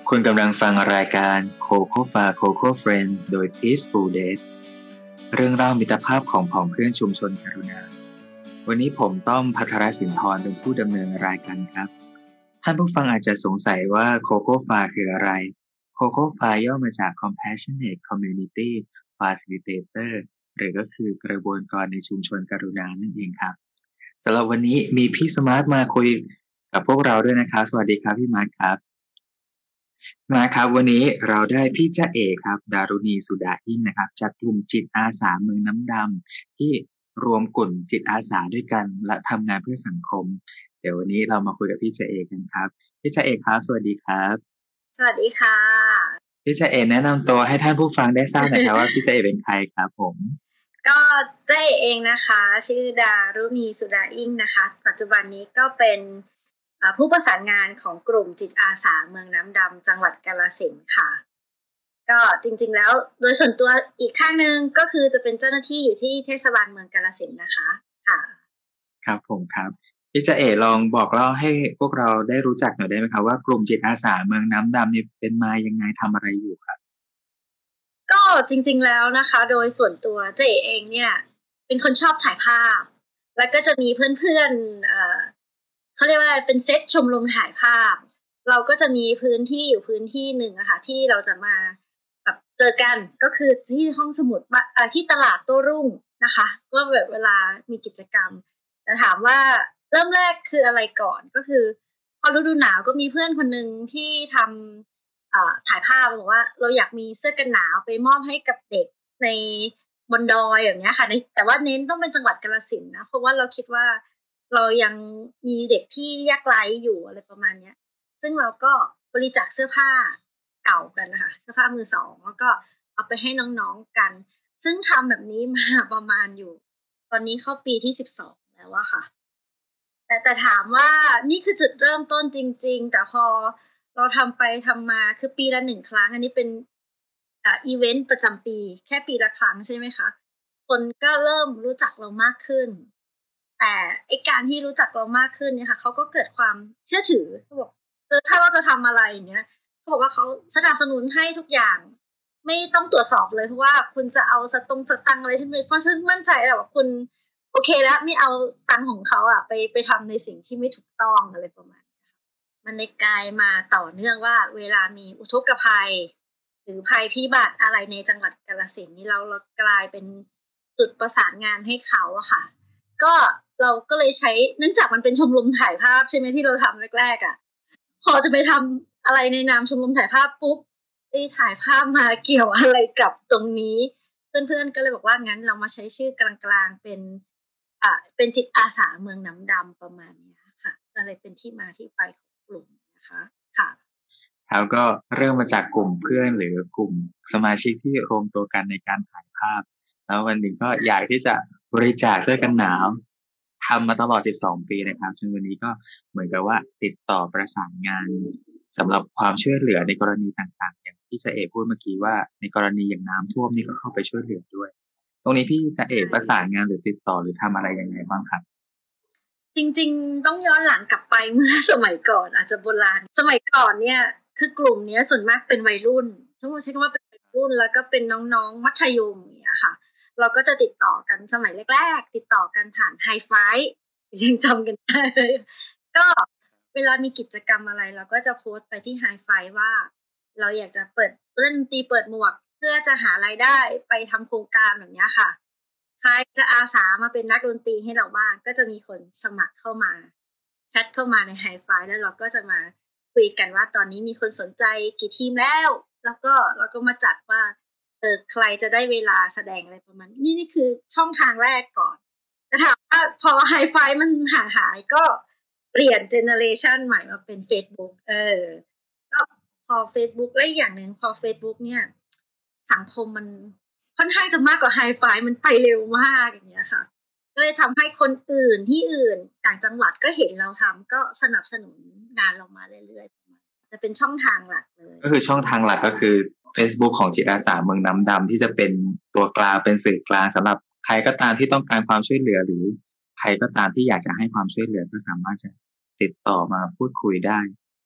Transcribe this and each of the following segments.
คุณกำลังฟังรายการ Coco Far Coco Friend โดย Peaceful Date เรื่องเล่ามิตรภาพของผองเพื่อนชุมชนกรุณาวันนี้ผมต้อมภัทรสินทรเป็นผู้ดำเนินรายการครับท่านผู้ฟังอาจจะสงสัยว่า Coco Far คืออะไร Coco Far ย่อมาจาก Compassionate Community Facilitator หรือก็คือกระบวนการในชุมชนกรุณานั่นเองครับสำหรับวันนี้มีพี่สมาร์ทมาคุยกับพวกเราด้วยนะครับสวัสดีครับพี่มาร์ทครับมาครับวันนี้เราได้พี่จ๊ะเอกครับดารุณีสุดาอินนะครับจากกลุ่มจิตอาสาเมืองน้ำดำที่รวมกลุ่มจิตอาสาด้วยกันและทำงานเพื่อสังคมเดี๋ยววันนี้เรามาคุยกับพี่จ๊ะเอกกันครับพี่จ๊ะเอกครับสวัสดีครับสวัสดีค่ะพี่จ๊ะเอกแนะนำตัวให้ท่านผู้ฟังได้ทราบหน่อยครับว่าพี่จ๊ะเอกเป็นใครครับผมก็จ๊ะเอกเองนะคะชื่อดารุณีสุดาอินนะคะปัจจุบันนี้ก็เป็นผู้ประสานงานของกลุ่มจิตอาสาเมืองน้ำดำจังหวัดกาฬสินธุ์ค่ะก็จริงๆแล้วโดยส่วนตัวอีกข้างนึงก็คือจะเป็นเจ้าหน้าที่อยู่ที่เทศบาลเมืองกาฬสินธุ์นะคะค่ะครับผมครับพี่จ๊ะเอกลองบอกเล่าให้พวกเราได้รู้จักหน่อยได้ไหมครับว่ากลุ่มจิตอาสาเมืองน้ำดำนี่เป็นมายังไงทำอะไรอยู่ครับก็จริงๆแล้วนะคะโดยส่วนตัวเจ๊เองเนี่ยเป็นคนชอบถ่ายภาพแล้วก็จะมีเพื่อนๆเขาเรียกว่าเป็นเซตชมรมถ่ายภาพเราก็จะมีพื้นที่อยู่พื้นที่หนึ่งอะค่ะที่เราจะมาแบบเจอกันก็คือที่ห้องสมุดที่ตลาดโต้รุ่งนะคะก็แบบเวลามีกิจกรรมแต่ถามว่าเริ่มแรกคืออะไรก่อนก็คือพอฤดูหนาวก็มีเพื่อนคนนึงที่ทำถ่ายภาพบอกว่าเราอยากมีเสื้อกันหนาวไปมอบให้กับเด็กในบนดอยแบบนี้ค่ะแต่ว่าเน้นต้องเป็นจังหวัดกาฬสินธุ์นะเพราะว่าเราคิดว่าเรายังมีเด็กที่ยากไร้อยู่อะไรประมาณนี้ซึ่งเราก็บริจาคเสื้อผ้าเก่ากันนะคะเสื้อผ้ามือสองแล้วก็เอาไปให้น้องๆกันซึ่งทำแบบนี้มาประมาณอยู่ตอนนี้เข้าปีที่12แล้วอะค่ะแต่ถามว่านี่คือจุดเริ่มต้นจริงๆแต่พอเราทำไปทำมาคือปีละ1ครั้งอันนี้เป็นอีเวนต์ประจำปีแค่ปีละครั้งใช่ไหมคะคนก็เริ่มรู้จักเรามากขึ้นแต่ไอ้การที่รู้จักเรามากขึ้นเนี่ยค่ะเขาก็เกิดความเชื่อถือเขาบอกถ้าเราจะทำอะไรอย่างเงี้ยเขาบอกว่าเขาสนับสนุนให้ทุกอย่างไม่ต้องตรวจสอบเลยเพราะว่าคุณจะเอาสตังค์อะไรที่ไม่เพราะฉันมั่นใจแหละว่าคุณโอเคแล้วไม่เอาตังค์ของเขาอะไปทำในสิ่งที่ไม่ถูกต้องอะไรประมาณนี้ค่ะมันได้กลายมาต่อเนื่องว่าเวลามีอุทกภัยหรือภัยพิบัติอะไรในจังหวัดกาฬสินธุ์นี่เรากลายเป็นจุดประสานงานให้เขาอะค่ะก็เราก็เลยใช้เนื่องจากมันเป็นชมรมถ่ายภาพใช่ไหมที่เราทำแรกๆอะพอจะไปทำอะไรในนามชมรมถ่ายภาพปุ๊บถ่ายภาพมาเกี่ยวอะไรกับตรงนี้เพื่อนๆก็เลยบอกว่างั้นเรามาใช้ชื่อกลางๆเป็นจิตอาสาเมืองน้ำดำประมาณนี้ค่ะก็เลยเป็นที่มาที่ไปของกลุ่มนะคะค่ะแล้วก็เริ่มมาจากกลุ่มเพื่อนหรือกลุ่มสมาชิกที่รวมตัวกันในการถ่ายภาพแล้ววันหนึ่งก็อยากที่จะบริจาคเสื้อกันหนาวทำมาตลอด12ปีนะครับจนวันนี้ก็เหมือนกับว่าติดต่อประสานงานสำหรับความช่วยเหลือในกรณีต่างๆอย่างที่จ๊ะเอกพูดเมื่อกี้ว่าในกรณีอย่างน้ำท่วมนี่ก็เข้าไปช่วยเหลือด้วยตรงนี้พี่จ๊ะเอกประสานงานหรือติดต่อหรือทำอะไรยังไงบ้างครับจริงๆต้องย้อนหลังกลับไปเมื่อสมัยก่อนอาจจะโบราณสมัยก่อนเนี่ยคือกลุ่มนี้ส่วนมากเป็นวัยรุ่นต้องใช้คำว่าเป็นวัยรุ่นแล้วก็เป็นน้องๆมัธยมอย่างเงี้ยค่ะเราก็จะติดต่อกันสมัยแรกๆติดต่อกันผ่านไฮไฟว์ยังจำกันได้ก็เวลามีกิจกรรมอะไรเราก็จะโพสต์ไปที่ไฮไฟว์ว่าเราอยากจะเปิดเล่นดนตรีเปิดหมวกเพื่อจะหารายได้ไปทำโครงการแบบนี้ค่ะใครจะอาสามาเป็นนักดนตรีให้เราบ้างก็จะมีคนสมัครเข้ามาแชทเข้ามาในไฮไฟว์แล้วเราก็จะมาคุยกันว่าตอนนี้มีคนสนใจกี่ทีมแล้วก็เราก็มาจัดว่าใครจะได้เวลาแสดงอะไรประมาณนี่คือช่องทางแรกก่อนแต่ถามว่าพอไฮไฟว์มันห่างหายก็เปลี่ยนเจเนอเรชันใหม่มาเป็น Facebook ก็พอ Facebook และอีกอย่างนึงพอ Facebook เนี่ยสังคมมันค่อนข้างจะมากกว่าไฮไฟว์มันไปเร็วมากอย่างเงี้ยค่ะก็เลยทำให้คนอื่นที่อื่นต่างจังหวัดก็เห็นเราทำก็สนับสนุนงานเรามาเรื่อยๆจะเป็นช่องทางหลักเลยก็คือช่องทางหลักก็คือ Facebook ของจิตอาสาเมืองน้ำดำที่จะเป็นตัวกลางเป็นสื่อกลางสำหรับใครก็ตามที่ต้องการความช่วยเหลือหรือใครก็ตามที่อยากจะให้ความช่วยเหลือก็สามารถจะติดต่อมาพูดคุยได้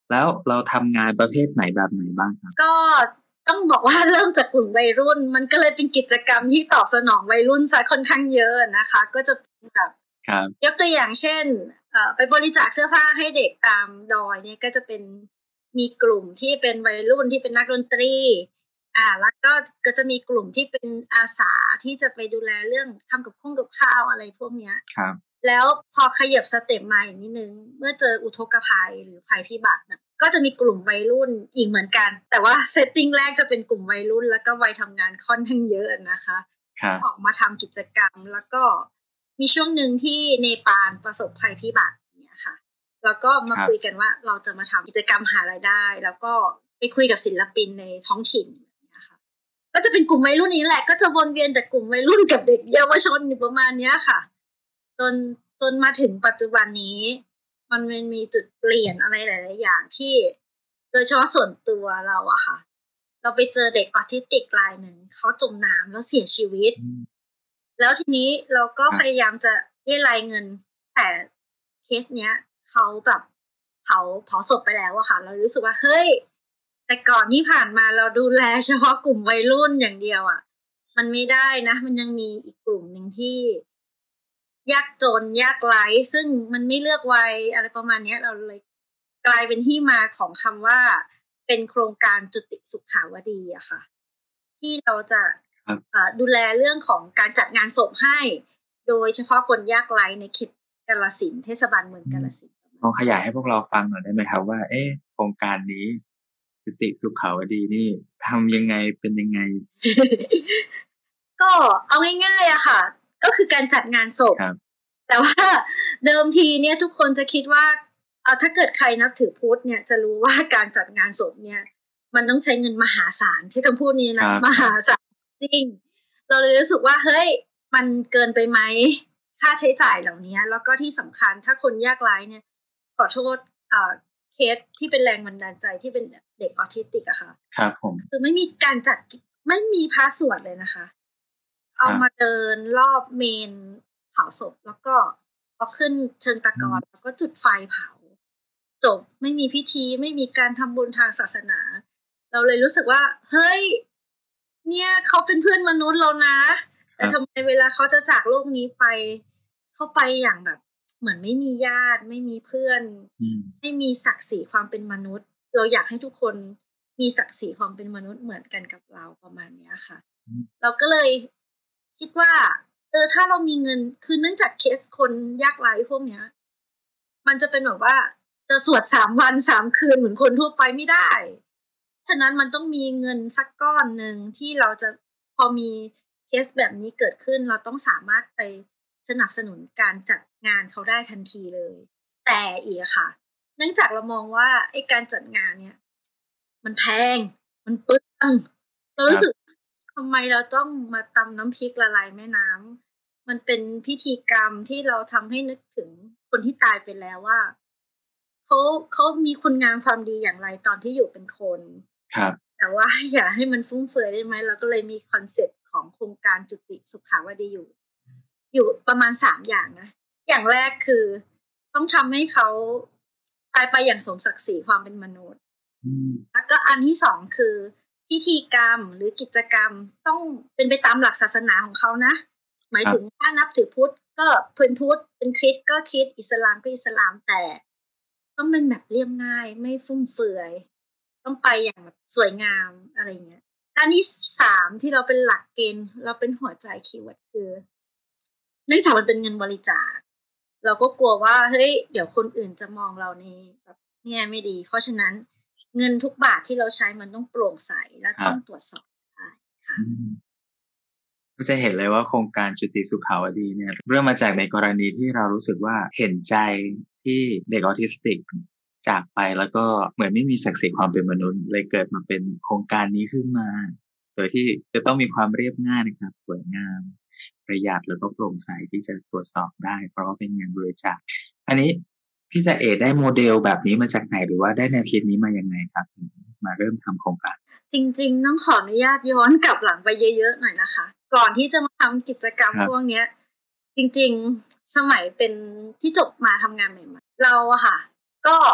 แล้วเราทำงานประเภทไหนแบบไหนบ้างครับก็ต้องบอกว่าเริ่มจากกลุ่มวัยรุ่นมันก็เลยเป็นกิจกรรมที่ตอบสนองวัยรุ่นซะค่อนข้างเยอะนะคะก็จะแบบยกตัวอย่างเช่นไปบริจาคเสื้อผ้าให้เด็กตามดอยเนี่ยก็จะเป็นมีกลุ่มที่เป็นวัยรุ่นที่เป็นนักดนตรีแล้วก็จะมีกลุ่มที่เป็นอาสาที่จะไปดูแลเรื่องทำกับข้าวอะไรพวกเนี้ยครับแล้วพอขยับสเต็ปมาอีกนิดนึงเมื่อเจออุทกภัยหรือภัยพิบัติก็จะมีกลุ่มวัยรุ่นอีกเหมือนกันแต่ว่าเซตติ้งแรกจะเป็นกลุ่มวัยรุ่นแล้วก็วัยทำงานค่อนข้างเยอะนะคะออกมาทำกิจกรรมแล้วก็มีช่วงหนึ่งที่เนปาลประสบภัยพิบัติเนี่ยค่ะแล้วก็มาคุยกันว่าเราจะมาทำกิจกรรมหารายได้แล้วก็ไปคุยกับศิลปินในท้องถิ่นนะคะก็จะเป็นกลุ่มวัยรุ่นนี้แหละก็จะวนเวียนแต่กลุ่มวัยรุ่นกับเด็กเยาวชนอยู่ประมาณนี้ค่ะจนมาถึงปัจจุบันนี้มันมีจุดเปลี่ยนอะไรหลายๆอย่างที่โดยเฉพาะส่วนตัวเราอะค่ะเราไปเจอเด็กออทิสติกรายหนึ่งเขาจมน้ำแล้วเสียชีวิตแล้วทีนี้เราก็พยายามจะเรียรายเงินแต่เคสเนี้ยเขาแบบเผาศพไปแล้วอะค่ะเรารู้สึกว่าเฮ้ยแต่ก่อนที่ผ่านมาเราดูแลเฉพาะกลุ่มวัยรุ่นอย่างเดียวอะมันไม่ได้นะมันยังมีอีกกลุ่มหนึ่งที่ยากจนยากไร้ซึ่งมันไม่เลือกวัยอะไรประมาณนี้เราเลยกลายเป็นที่มาของคำว่าเป็นโครงการจุติสุขาวดีอะค่ะที่เราจะดูแลเรื่องของการจัดงานศพให้โดยเฉพาะคนยากไร้ในเขตกาฬสินธุ์เทศบาลเมืองกาฬสินธุ์ลองขยายให้พวกเราฟังหน่อยได้ไหมครับว่าโครงการนี้จุติสุขาวดีนี่ทำยังไงเป็นยังไงก็เอาง่ายๆอะค่ะก็คือการจัดงานศพแต่ว่าเดิมทีเนี่ยทุกคนจะคิดว่าถ้าเกิดใครนับถือพุทธเนี่ยจะรู้ว่าการจัดงานศพเนี่ยมันต้องใช้เงินมหาศาลใช้คำพูดนี้นะมหาศาลจริงเราเลยรู้สึกว่าเฮ้ยมันเกินไปไหมค่าใช้จ่ายเหล่านี้แล้วก็ที่สำคัญถ้าคนยากไร้เนี่ยขอโทษเคสที่เป็นแรงบันดาลใจที่เป็นเด็กออทิสติกอะค่ะครับผมคือไม่มีการจัดไม่มีพระสวดเลยนะคะเอามาเดินรอบเมนเผาศพแล้วก็พอขึ้นเชิงตะกอนแล้วก็จุดไฟเผาจบไม่มีพิธีไม่มีการทำบุญทางศาสนาเราเลยรู้สึกว่าเฮ้ยเนี่ยเขาเป็นเพื่อนมนุษย์เรานะแต่ทำไมเวลาเขาจะจากโลกนี้ไปเข้าไปอย่างแบบเหมือนไม่มีญาติไม่มีเพื่อนไม่มีศักดิ์ศรีความเป็นมนุษย์เราอยากให้ทุกคนมีศักดิ์ศรีความเป็นมนุษย์เหมือนกันกับเราประมาณนี้ค่ะเราก็เลยคิดว่าถ้าเรามีเงินคือเนื่องจากเคสคนยากไร้พวกเนี้ยมันจะเป็นแบบว่าจะสวด3 วัน 3 คืนเหมือนคนทั่วไปไม่ได้ฉะนั้นมันต้องมีเงินสักก้อนนึงที่เราจะพอมีเคสแบบนี้เกิดขึ้นเราต้องสามารถไปสนับสนุนการจัดงานเขาได้ทันทีเลยแต่อีกค่ะเนื่องจากเรามองว่าไอ้การจัดงานเนี่ยมันแพงมันเปลืองเรารู้สึกทำไมเราต้องมาตำน้ำพริกละลายแม่น้ำมันเป็นพิธีกรรมที่เราทำให้นึกถึงคนที่ตายไปแล้วว่าเขามีคุณงามความดีอย่างไรตอนที่อยู่เป็นคนครับแต่ว่าอย่าให้มันฟุ่มเฟือยได้ไหมเราก็เลยมีคอนเซ็ปต์ของโครงการจุติสุขาวดีอยู่ประมาณ3อย่างนะอย่างแรกคือต้องทำให้เขาตายไปอย่างสมศักดิ์ศรีความเป็นมนุษย์แล้วก็อันที่2คือพิธีกรรมหรือกิจกรรมต้องเป็นไปตามหลักศาสนาของเขานะหมายถึงถ้านับถือพุทธก็เป็นพุทธเป็นคริสต์ก็คริสต์อิสลามก็อิสลามแต่ต้องเป็นแบบเรียบง่ายไม่ฟุ่มเฟือยต้องไปอย่างแบบสวยงามอะไรเงี้ยอันที่3ที่เราเป็นหลักเกณฑ์เราเป็นหัวใจคีย์เวิร์ดคือเนื่องจากมันเป็นเงินบริจาคเราก็กลัวว่าเฮ้ยเดี๋ยวคนอื่นจะมองเราในแบบแง่ไม่ดีเพราะฉะนั้นเงินทุกบาทที่เราใช้มันต้องโปร่งใสและต้องตรวจสอบได้ค่ะก็จะเห็นเลยว่าโครงการจุติสุขาวดีเนี่ยเริ่มมาจากในกรณีที่เรารู้สึกว่าเห็นใจที่เด็กออทิสติกจากไปแล้วก็เหมือนไม่มีศักดิ์ศรีความเป็นมนุษย์เลยเกิดมาเป็นโครงการนี้ขึ้นมาโดยที่จะต้องมีความเรียบง่ายนะครับสวยงามประหยัดแล้วก็โปร่งใสที่จะตรวจสอบได้เพราะว่าเป็นเงินบริจาคอันนี้พี่จะได้โมเดลแบบนี้มาจากไหนหรือว่าได้แนวคิดนี้มายังไงครับถึงมาเริ่มทำโครงการจริงๆต้องขออนุญาตย้อนกลับหลังไปเยอะๆหน่อยนะคะก่อนที่จะมาทำกิจกรรมพวกนี้จริงๆสมัยเป็นที่จบมาทำงานใหม่ๆเราอะค่ะก็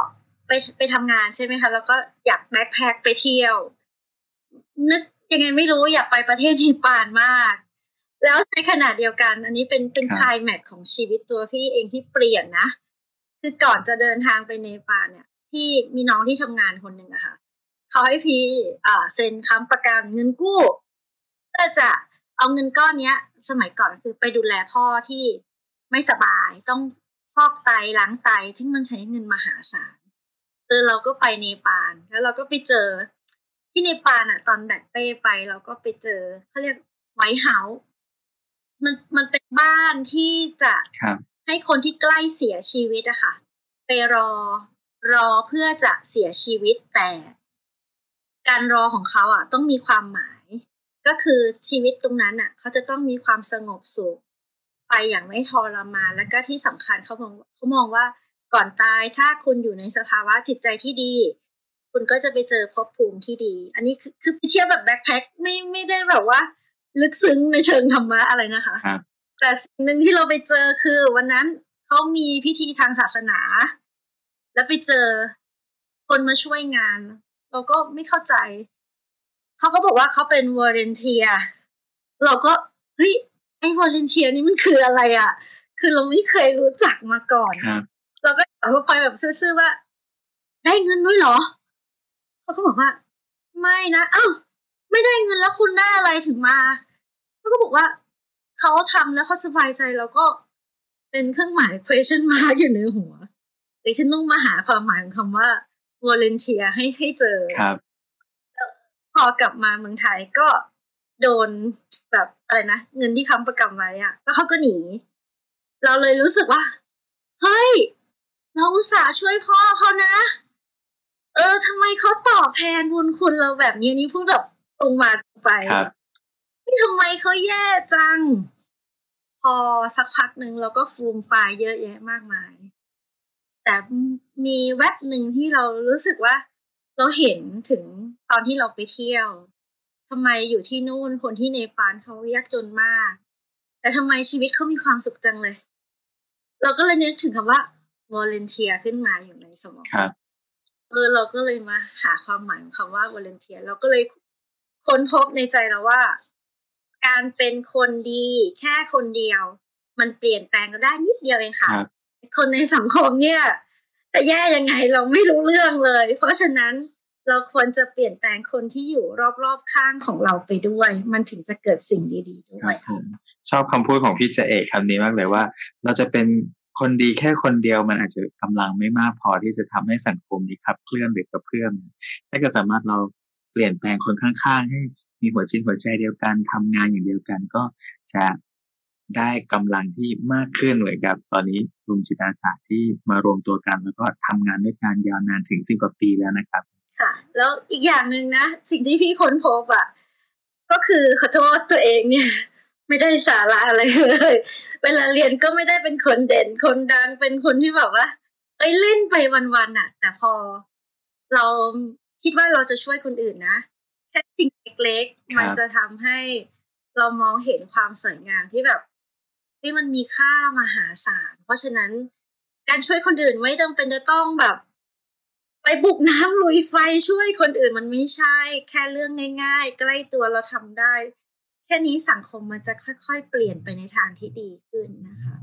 ไปทำงานใช่ไหมคะแล้วก็อยากแบ็คแพ็คไปเที่ยวนึกยังไงไม่รู้อยากไปประเทศเนปาลมากแล้วในขณะเดียวกันอันนี้เป็นไคลแม็กซ์ของชีวิตตัวพี่เองที่เปลี่ยนนะคือก่อนจะเดินทางไปเนปาลเนี่ยพี่มีน้องที่ทำงานคนหนึ่งอะค่ะเขาให้พี่เซ็นค้ำประกันเงินกู้เพื่อจะเอาเงินก้อนเนี้ยสมัยก่อนคือไปดูแลพ่อที่ไม่สบายต้องฟอกไตล้างไตที่มันใช้เงินมหาศาลเราก็ไปเนปาลแล้วเราก็ไปเจอที่เนปาลอะตอนแบกเป้ไปเราก็ไปเจอเขาเรียกไวท์เฮาส์มันเป็นบ้านที่จะให้คนที่ใกล้เสียชีวิตอะค่ะไปรอเพื่อจะเสียชีวิตแต่การรอของเขาอะต้องมีความหมายก็คือชีวิตตรงนั้นอะเขาจะต้องมีความสงบสุขไปอย่างไม่ทรมานแล้วก็ที่สำคัญเขามองว่าก่อนตายถ้าคุณอยู่ในสภาวะจิตใจที่ดีคุณก็จะไปเจอภพภูมิที่ดีอันนี้คือไปเที่ยวแบบแบ็คแพ็คไม่ได้แบบว่าลึกซึ้งในเชิงธรรมะอะไรนะคะแต่สิ่งหนึ่งที่เราไปเจอคือวันนั้นเขามีพิธีทางศาสนาแล้วไปเจอคนมาช่วยงานเราก็ไม่เข้าใจเขาก็บอกว่าเขาเป็นวอลันเทียร์เราก็เฮ้ยไอ้วอลันเทียร์นี่มันคืออะไรอ่ะคือเราไม่เคยรู้จักมาก่อนเราก็ถามเขาไปแบบซื่อๆว่าได้เงินด้วยเหรอเขาก็บอกว่าไม่นะอ้าวไม่ได้เงินแล้วคุณได้อะไรถึงมาเขาก็บอกว่าเขาทำแล้วเขาสบายใจแล้วก็เป็นเครื่องหมาย question mark อยู่ในหัวแต่ฉันต้องมาหาความหมายของคำว่า volunteer ให้เจอครับพอกลับมาเมืองไทยก็โดนแบบอะไรนะเงินที่ค้ำประกันไว้อะแล้วเขาก็หนีเราเลยรู้สึกว่าเฮ้ยเราอุตส่าห์ช่วยพ่อเขานะทำไมเขาตอบแทนบุญคุณเราแบบนี้นี่พูดแบบตรงมาตรงไปครับทำไมเขาแย่จังพอสักพักหนึ่งเราก็ฟูมไฟล์เยอะแยะมากมายแต่มีแว็บหนึ่งที่เรารู้สึกว่าเราเห็นถึงตอนที่เราไปเที่ยวทำไมอยู่ที่นู่นคนที่เนปาลเขายากจนมากแต่ทำไมชีวิตเขามีความสุขจังเลยเราก็เลยนึกถึงคำว่า volunteer ขึ้นมาอยู่ในสมองเราก็เลยมาหาความหมายของคำว่า volunteer เราก็เลยค้นพบในใจเราว่าการเป็นคนดีแค่คนเดียวมันเปลี่ยนแปลงเราได้นิดเดียวเองค่ะคนในสังคมเนี่ยแต่แย่ยังไงเราไม่รู้เรื่องเลยเพราะฉะนั้นเราควรจะเปลี่ยนแปลงคนที่อยู่รอบๆข้างของเราไปด้วยมันถึงจะเกิดสิ่งดีๆด้วยชอบคำพูดของพี่เจเอกคำนี้มากเลยว่าเราจะเป็นคนดีแค่คนเดียวมันอาจจะกำลังไม่มากพอที่จะทำให้สังคมนี้ขับเคลื่อนหรือกระเพื่อมถ้าเกิดสามารถเราเปลี่ยนแปลงคนข้างๆให้มีหัวจิตหัวใจเดียวกันทำงานอย่างเดียวกันก็จะได้กำลังที่มากขึ้นเหมือนกับตอนนี้กลุ่มจิตอาสาที่มารวมตัวกันแล้วก็ทำงานด้วยกันยาวนานถึง10 กว่าปีแล้วนะครับค่ะแล้วอีกอย่างนึงนะสิ่งที่พี่ค้นพบอ่ะก็คือขอโทษตัวเองเนี่ยไม่ได้สาระอะไรเลยเวลาเรียนก็ไม่ได้เป็นคนเด่นคนดังเป็นคนที่แบบว่าเล่นไปวันๆน่ะแต่พอเราคิดว่าเราจะช่วยคนอื่นนะแค่สิ่งเล็กๆมันจะทำให้เรามองเห็นความสวยงามที่แบบที่มันมีค่ามหาศาลเพราะฉะนั้นการช่วยคนอื่นไม่จำเป็นจะต้องแบบไปบุกน้ำลุยไฟช่วยคนอื่นมันไม่ใช่แค่เรื่องง่ายๆใกล้ตัวเราทำได้แค่นี้สังคมมันจะค่อยๆเปลี่ยนไปในทางที่ดีขึ้นนะคะ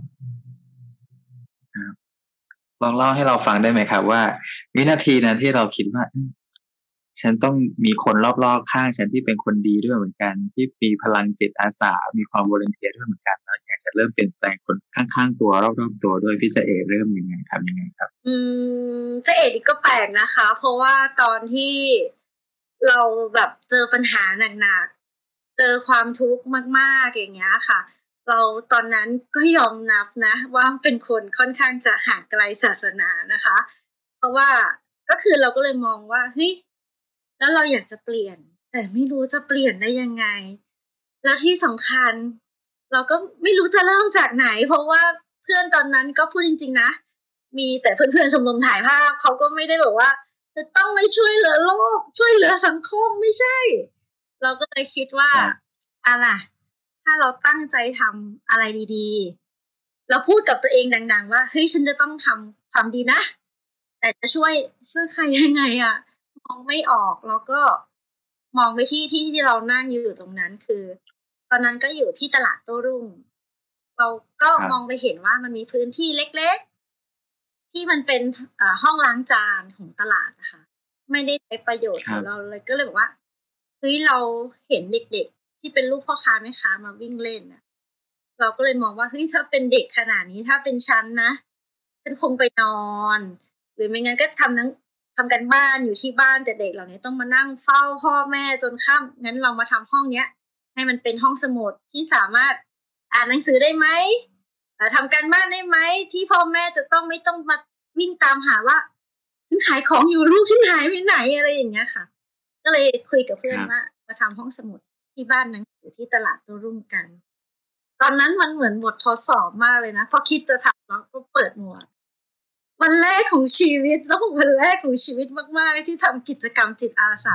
ลองเล่าให้เราฟังได้ไหมครับว่าวินาทีนั้นที่เราคิดว่าฉันต้องมีคนรอบๆข้างฉันที่เป็นคนดีด้วยเหมือนกันที่มีพลังจิตอาสามีความวอลันเทียร์ด้วยเหมือนกันแล้วอยากจะเริ่มเปลี่ยนแปลงคนข้างๆตัวรอบๆตัวด้วยพี่เจเอกเริ่มยังไงทำยังไงครับเจเอกก็แปลกนะคะเพราะว่าตอนที่เราแบบเจอปัญหาหนักๆเจอความทุกข์มากๆอย่างเงี้ยค่ะเราตอนนั้นก็ยอมนับนะว่าเป็นคนค่อนข้างจะห่างไกลศาสนานะคะเพราะว่าก็คือเราก็เลยมองว่าเฮ้ยแล้วเราอยากจะเปลี่ยนแต่ไม่รู้จะเปลี่ยนได้ยังไงแล้วที่สำคัญเราก็ไม่รู้จะเริ่มจากไหนเพราะว่าเพื่อนตอนนั้นก็พูดจริงๆนะมีแต่เพื่อนๆชมรมถ่ายภาพเขาก็ไม่ได้แบบว่าจะต้องไม่ช่วยเหลือโลกช่วยเหลือสังคมไม่ใช่เราก็เลยคิดว่าอะไรถ้าเราตั้งใจทำอะไรดีๆเราพูดกับตัวเองดังๆว่าเฮ้ยฉันจะต้องทำความดีนะแต่จะช่วยใครยังไงอ่ะมองไม่ออกแล้วก็มองไปที่เรานั่งอยู่ตรงนั้นคือตอนนั้นก็อยู่ที่ตลาดโต้รุ่งเราก็มองไปเห็นว่ามันมีพื้นที่เล็กๆที่มันเป็นห้องล้างจานของตลาดนะคะไม่ได้ใช้ประโยชน์ของเราเลยก็เลยบอกว่าเฮ้ยเราเห็นเด็กๆที่เป็นลูกพ่อค้าแม่ค้ามาวิ่งเล่นอะเราก็เลยมองว่าเฮ้ยถ้าเป็นเด็กขนาดนี้ถ้าเป็นฉันนะฉันคงไปนอนหรือไม่งั้นก็ทำกันบ้านอยู่ที่บ้านแต่เด็กเหล่านี้ต้องมานั่งเฝ้าพ่อแม่จนค่ำงั้นเรามาทำห้องเนี้ยให้มันเป็นห้องสมุดที่สามารถอ่านหนังสือได้ไหมทำการบ้านได้ไหมที่พ่อแม่จะต้องไม่ต้องมาวิ่งตามหาว่าฉันขายของอยู่ลูกฉันหายไปไหนอะไรอย่างเงี้ยค่ะก็เลยคุยกับเพื่อนว่ามาทำห้องสมุดที่บ้านหนังสือที่ตลาดโต้รุ่งกันตอนนั้นมันเหมือนบททดสอบมากเลยนะพอคิดจะทำแล้วก็เปิดหมวกวันแรกของชีวิตแล้ววันแรกของชีวิตมากๆที่ทำกิจกรรมจิตอาสา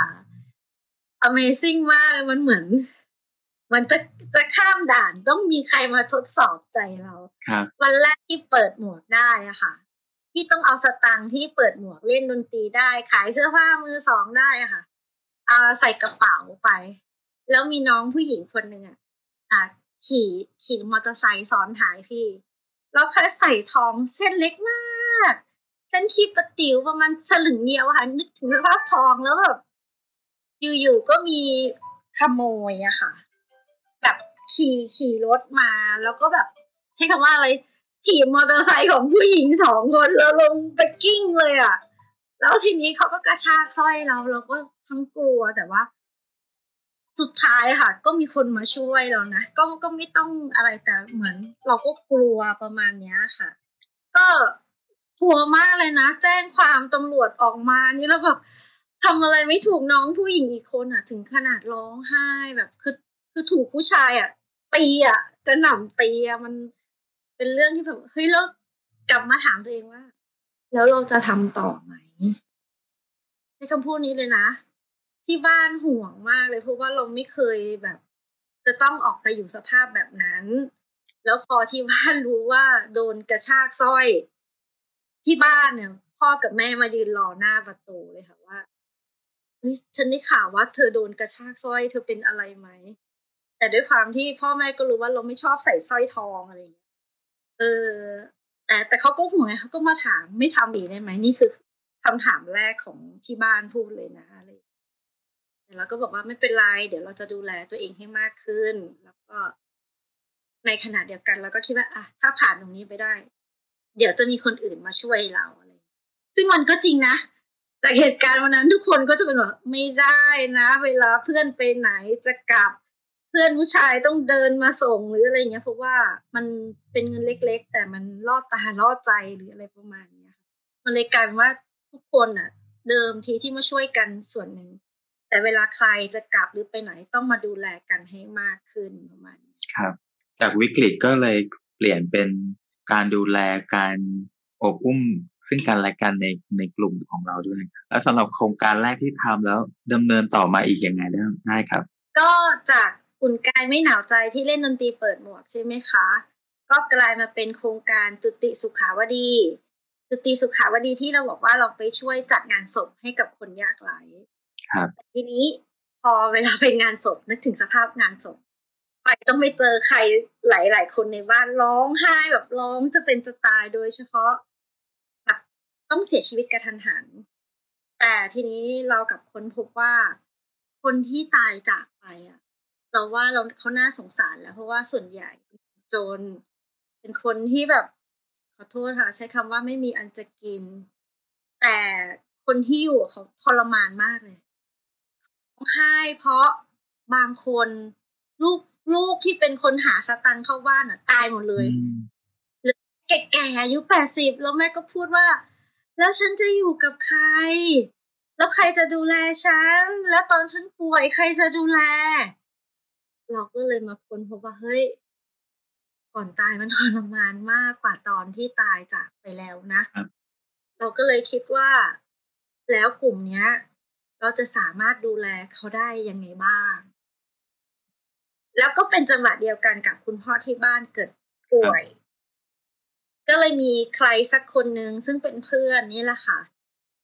Amazing มากมันเหมือนมันจะข้ามด่านต้องมีใครมาทดสอบใจเราวันแรกที่เปิดหมวกได้อะค่ะที่ต้องเอาสตังค์ที่เปิดหมวกเล่นดนตรีได้ขายเสื้อผ้ามือสองได้อะค่ะใส่กระเป๋าไปแล้วมีน้องผู้หญิงคนหนึ่งขี่มอเตอร์ไซค์ซ้อนท้ายพี่แล้วแค่ใส่ทองเส้นเล็กมากเส้นคีบประติ๋วประมาณสลึงเดียวค่ะนึกถึงสภาพทองแล้วแบบอยู่ๆก็มีขโมยอะค่ะแบบขี่รถมาแล้วก็แบบใช้คำว่าอะไรถีบมอเตอร์ไซค์ของผู้หญิง2 คนแล้วลงไปกิ้งเลยอะแล้วทีนี้เขาก็กระชากสร้อยเราก็ทั้งกลัวแต่ว่าสุดท้ายค่ะก็มีคนมาช่วยเรานะก็ไม่ต้องอะไรแต่เหมือนเราก็กลัวประมาณเนี้ยค่ะก็กลัวมากเลยนะแจ้งความตำรวจออกมานี่แล้วแบบทำอะไรไม่ถูกน้องผู้หญิงอีกคนอ่ะถึงขนาดร้องไห้แบบคือถูกผู้ชายอ่ะตีอ่ะกระหน่ำตีอ่ะมันเป็นเรื่องที่แบบเฮ้ยแล้วกลับมาถามตัวเองว่าแล้วเราจะทำต่อไหมใช้คำพูดนี้เลยนะที่บ้านห่วงมากเลยเพราะว่าเราไม่เคยแบบจะต้องออกไปอยู่สภาพแบบนั้นแล้วพอที่บ้านรู้ว่าโดนกระชากสร้อยที่บ้านเนี่ยพ่อกับแม่มายืนรอหน้าประตูเลยค่ะว่าเฮ้ยฉันได้ข่าวว่าเธอโดนกระชากสร้อยเธอเป็นอะไรไหมแต่ด้วยความที่พ่อแม่ก็รู้ว่าเราไม่ชอบใส่สร้อยทองอะไรอย่างเงี้ยเออแต่เขาก็ห่วงไงเขาก็มาถามไม่ทำอีกได้ไหมนี่คือคำถามแรกของที่บ้านพูดเลยนะอะไรแต่เราก็บอกว่าไม่เป็นไรเดี๋ยวเราจะดูแลตัวเองให้มากขึ้นแล้วก็ในขณะเดียวกันเราก็คิดว่าอ่ะถ้าผ่านตรงนี้ไปได้เดี๋ยวจะมีคนอื่นมาช่วยเราอะไรซึ่งมันก็จริงนะจากเหตุการณ์วันนั้นทุกคนก็จะเป็นแบบไม่ได้นะเวลาเพื่อนไปไหนจะกลับเพื่อนผู้ชายต้องเดินมาส่งหรืออะไรอย่างเงี้ยเพราะว่ามันเป็นเงินเล็กๆแต่มันล่อตาล่อใจหรืออะไรประมาณนี้ค่ะมันเลยกลายเป็นว่าทุกคนอ่ะเดิมทีที่มาช่วยกันส่วนหนึ่งแต่เวลาใครจะกลับหรือไปไหนต้องมาดูแลกันให้มากขึ้นประมาณนี้ครับจากวิกฤตก็เลยเปลี่ยนเป็นการดูแลการโอบอุ้มซึ่งกันและกันในกลุ่มของเราด้วยแล้วสำหรับโครงการแรกที่ทำแล้วดำเนินต่อมาอีกยังไงได้ครับก็จากอุ่นกายไม่หนาวใจที่เล่นดนตรีเปิดหมวกใช่ไหมคะก็กลายมาเป็นโครงการจุติสุขาวดีที่เราบอกว่าเราไปช่วยจัดงานศพให้กับคนยากไร้ครับทีนี้พอเวลาไปงานศพนึกถึงสภาพงานศพไปต้องไปเจอใครหลายๆคนในบ้านร้องไห้แบบร้องจะเป็นจะตายโดยเฉพาะแบบต้องเสียชีวิตกระทันหันแต่ทีนี้เรากับค้นพบว่าคนที่ตายจากไปอ่ะเราว่าเขาน่าสงสารแล้วเพราะว่าส่วนใหญ่จนเป็นคนที่แบบขอโทษค่ะใช้คำว่าไม่มีอันจะกินแต่คนที่อยู่เขาทรมานมากเลยร้องไห้เพราะบางคนลูกที่เป็นคนหาสตังค์เข้าบ้านอ่ะตายหมดเลยหรือแก่ๆอายุ80แล้วแม่ก็พูดว่าแล้วฉันจะอยู่กับใครแล้วใครจะดูแลฉันแล้วตอนฉันป่วยใครจะดูแลเราก็เลยมาค้นพบว่าเฮ้ยก่อนตายมันทรมานมากกว่าตอนที่ตายจากไปแล้วนะเราก็เลยคิดว่าแล้วกลุ่มเนี้ยเราจะสามารถดูแลเขาได้ยังไงบ้างแล้วก็เป็นจังหวะเดียวกันกับคุณพ่อที่บ้านเกิดป่วยก็เลยมีใครสักคนนึงซึ่งเป็นเพื่อนนี่แหละค่ะ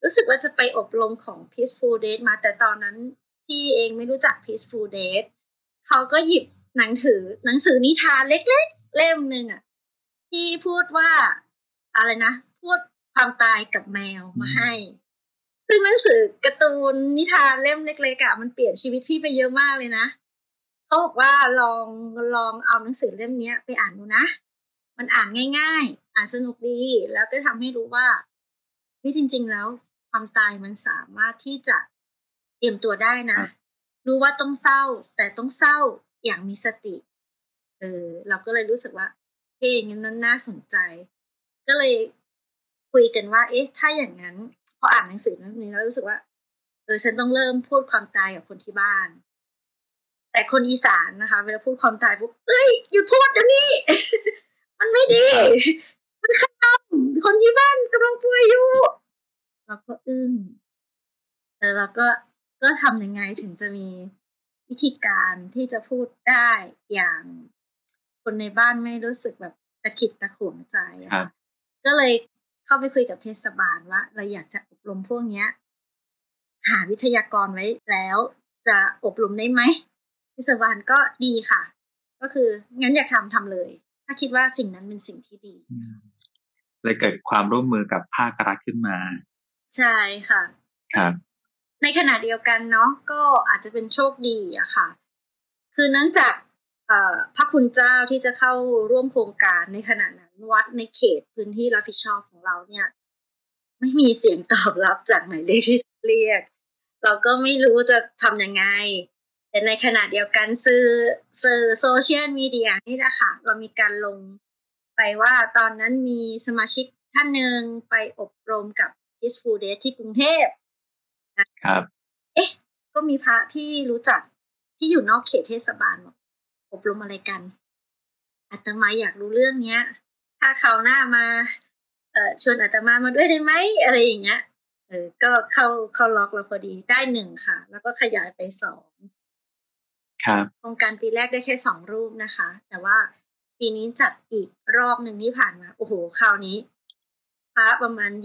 รู้สึกว่าจะไปอบรมของ Peaceful Date มาแต่ตอนนั้นพี่เองไม่รู้จัก Peaceful Date เขาก็หยิบหนังสือนิทานเล็กๆเล่มนึงอ่ะที่พูดว่าอะไรนะพูดความตายกับแมวมาให้ซึ่งหนังสือการ์ตูนนิทานเล่มเล็กๆอ่ะมันเปลี่ยนชีวิตพี่ไปเยอะมากเลยนะเขาบอกว่าลองเอาหนังสือเล่มนี้ไปอ่านดูนะมันอ่านง่ายๆอ่านสนุกดีแล้วก็ทำให้รู้ว่าจริงๆแล้วความตายมันสามารถที่จะเตรียมตัวได้นะรู้ว่าต้องเศร้าแต่ต้องเศร้าอย่างมีสติเราก็เลยรู้สึกว่าเฮ้ยงั้นนั้นน่าสนใจก็เลยคุยกันว่าเอ๊ะถ้าอย่างนั้นพออ่านหนังสือเล่มนี้แล้วรู้สึกว่าฉันต้องเริ่มพูดความตายกับคนที่บ้านแต่คนอีสานนะคะเวลาพูดความตายปุ๊บเอ้ยหยุดพูดเดี๋ยวนี้ มันไม่ดีมันขำคนที่บ้านกำลังป่วยอยู่เราก็อึ้งแต่เราก็ทำยังไงถึงจะมีวิธีการที่จะพูดได้อย่างคนในบ้านไม่รู้สึกแบบตะขิดตะขวงใจค่ะก็เลยเข้าไปคุยกับเทศบาลว่าเราอยากจะอบรมพวกนี้หาวิทยากรไว้แล้วจะอบรมได้ไหมเทศบาลก็ดีค่ะก็คืองั้นอยากทำเลยถ้าคิดว่าสิ่งนั้นเป็นสิ่งที่ดีเลยเกิดความร่วมมือกับภาครัฐขึ้นมาใช่ค่ะครับในขณะเดียวกันเนาะก็อาจจะเป็นโชคดีอะค่ะคือเนื่องจากพระคุณเจ้าที่จะเข้าร่วมโครงการในขณะนั้นวัดในเขตพื้นที่รับผิดชอบของเราเนี่ยไม่มีเสียงตอบรับจากหมายเลขที่เรียกเราก็ไม่รู้จะทำยังไงแต่ในขณะเดียวกันสื่อโซเชียลมีเดียนี่นะคะเรามีการลงไปว่าตอนนั้นมีสมาชิกท่านหนึ่งไปอบรมกับ Peaceful Date ที่กรุงเทพครับก็มีพระที่รู้จักที่อยู่นอกเขตเทศบาลบอกอบรมอะไรกันอาตมาอยากรู้เรื่องเนี้ยถ้าเขาหน้ามาชวนอาตมาด้วยได้ไหมอะไรอย่างเงี้ยก็เข้าล็อกเราพอดีได้1ค่ะแล้วก็ขยายไป2 ครับโครงการปีแรกได้แค่2รูปนะคะแต่ว่าปีนี้จัดอีกรอบนึงที่ผ่านมาโอ้โหคราวนี้พระประมาณ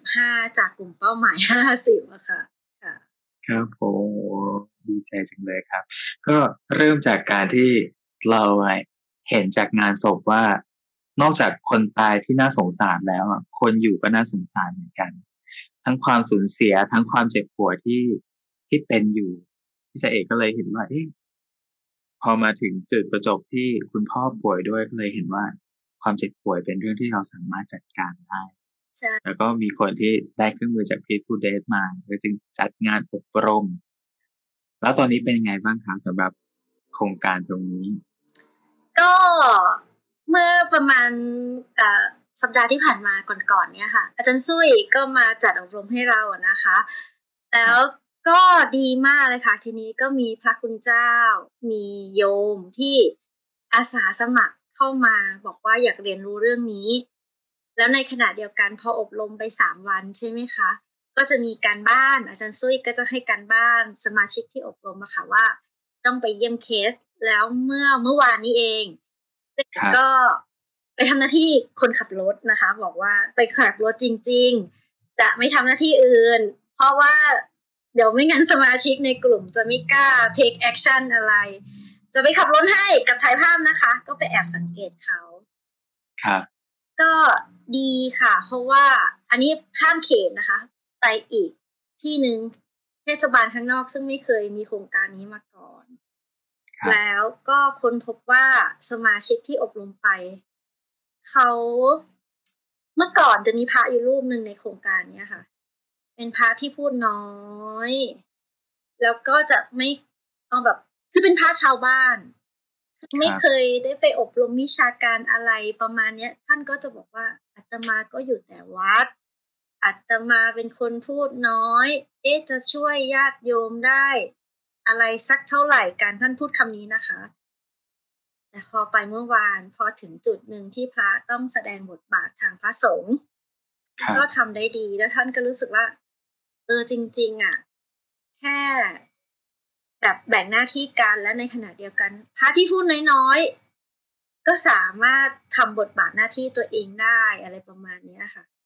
25จากกลุ่มเป้าหมาย50อะค่ะครับโอ้ดีใจจังเลยครับก็เริ่มจากการที่เราเห็นจากงานศพว่านอกจากคนตายที่น่าสงสารแล้วคนอยู่ก็น่าสงสารเหมือนกันทั้งความสูญเสียทั้งความเจ็บปวดที่เป็นอยู่พี่เอกก็เลยเห็นว่าพอมาถึงจุดประจบที่คุณพ่อป่วยด้วยก็เลยเห็นว่าความเจ็บป่วยเป็นเรื่องที่เราสามารถจัดการได้แล้วก็มีคนที่ได้เครื่องมือจาก Peaceful Date มาก็จึงจัดงานอบรมแล้วตอนนี้เป็นยังไงบ้างคะสำหรับโครงการตรงนี้ก็เมื่อประมาณสัปดาห์ที่ผ่านมาก่อนเนี่ยค่ะอาจารย์ซุยก็มาจัดอบรมให้เราอะนะคะแล้วก็ดีมากเลยค่ะทีนี้ก็มีพระคุณเจ้ามีโยมที่อาสาสมัครเข้ามาบอกว่าอยากเรียนรู้เรื่องนี้แล้วในขณะเดียวกันพออบรมไป3วันใช่ไหมคะก็จะมีการบ้านอาจารย์ซุยก็จะให้การบ้านสมาชิกที่อบรมอะค่ะว่าต้องไปเยี่ยมเคสแล้วเมื่อวานนี้เองก็ไปทำหน้าที่คนขับรถนะคะบอกว่าไปขับรถจริงๆจะไม่ทำหน้าที่อื่นเพราะว่าเดี๋ยวไม่งั้นสมาชิกในกลุ่มจะไม่กล้า take action อะไรจะไปขับรถให้กับถ่ายภาพนะคะก็ไปแอบสังเกตเขาครับก็ดีค่ะเพราะว่าอันนี้ข้ามเขตนะคะไปอีกที่นึงเทศบาลข้างนอกซึ่งไม่เคยมีโครงการนี้มาก่อนแล้วก็ค้นพบว่าสมาชิกที่อบรมไปเขาเมื่อก่อนจะมีพระอยู่รูปนึงในโครงการนี้ค่ะเป็นพระที่พูดน้อยแล้วก็จะไม่เอาแบบคือเป็นพระชาวบ้านไม่เคยได้ไปอบรมวิชาการอะไรประมาณนี้ท่านก็จะบอกว่าอาตมาก็อยู่แต่วัดอาตมาเป็นคนพูดน้อยจะช่วยญาติโยมได้อะไรสักเท่าไหร่การท่านพูดคำนี้นะคะแต่พอไปเมื่อวานพอถึงจุดหนึ่งที่พระต้องแสดงบทบาททางพระสงฆ์ก็ทำได้ดีแล้วท่านก็รู้สึกว่าจริงๆแค่แบบแบ่งหน้าที่กันและในขณะเดียวกันพระที่พูดน้อยๆก็สามารถทำบทบาทหน้าที่ตัวเองได้อะไรประมาณนี้ค่ะ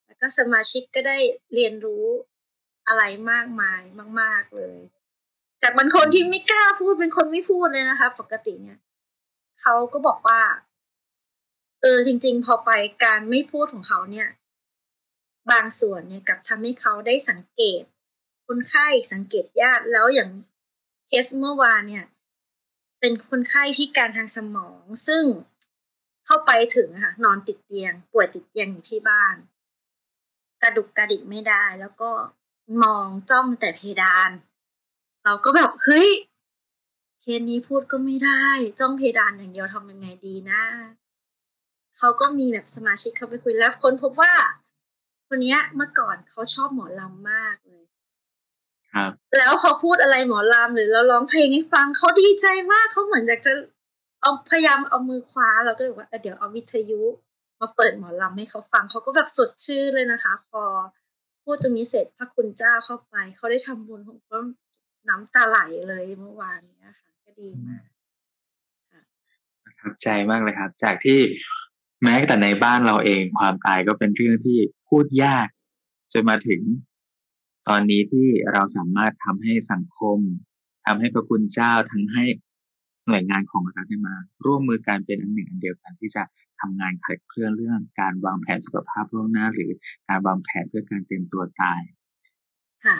แล้วก็สมาชิกก็ได้เรียนรู้อะไรมากมายมากๆเลยจากบางคนที่ไม่กล้าพูดเป็นคนไม่พูดเลยนะคะปกติเนี่ยเขาก็บอกว่าจริงๆพอไปการไม่พูดของเขาเนี่ยบางส่วนเนี่ยกับทำให้เขาได้สังเกตคนไข้สังเกตญาติแล้วอย่างเคสเมื่อวานเนี่ยเป็นคนไข้พิการทางสมองซึ่งเข้าไปถึงค่ะนอนติดเตียงป่วยติดเตียงอยู่ที่บ้านกระดุกกระดิกไม่ได้แล้วก็มองจ้องแต่เพดานเราก็แบบเฮ้ยเคสนี้พูดก็ไม่ได้จ้องเพดานอย่างเดียวทำยังไงดีนะเขาก็มีแบบสมาชิกเข้าไปคุยแล้วค้นพบว่าคนนี้เมื่อก่อนเขาชอบหมอลำมากเลยครับแล้วพอพูดอะไรหมอลำหรือเราร้องเพลงให้ฟังเขาดีใจมากเขาเหมือนอยากจะเอาพยายามเอามือคว้าเราก็เลยว่าเดี๋ยวเอาวิทยุมาเปิดหมอลำให้เขาฟังเขาก็แบบสดชื่นเลยนะคะพอพูดตรงนี้เสร็จพระคุณเจ้าเข้าไปเขาได้ทำบุญของเขาน้ำตาไหลเลยเมื่อวานนี้ค่ะก็ดีมากประทับใจมากเลยครับจากที่แม้แต่ในบ้านเราเองความตายก็เป็นเรื่องที่พูดยากจนมาถึงตอนนี้ที่เราสามารถทำให้สังคมทำให้พระคุณเจ้าทั้งให้หน่วยงานของรัฐมาร่วมมือกันเป็นอันหนึ่งอันเดียวกันที่จะทำงานขับเคลื่อนเรื่องการวางแผนสุขภาพล่วงหน้าหรือการวางแผนเพื่อการเตรียมตัวตายค่ะ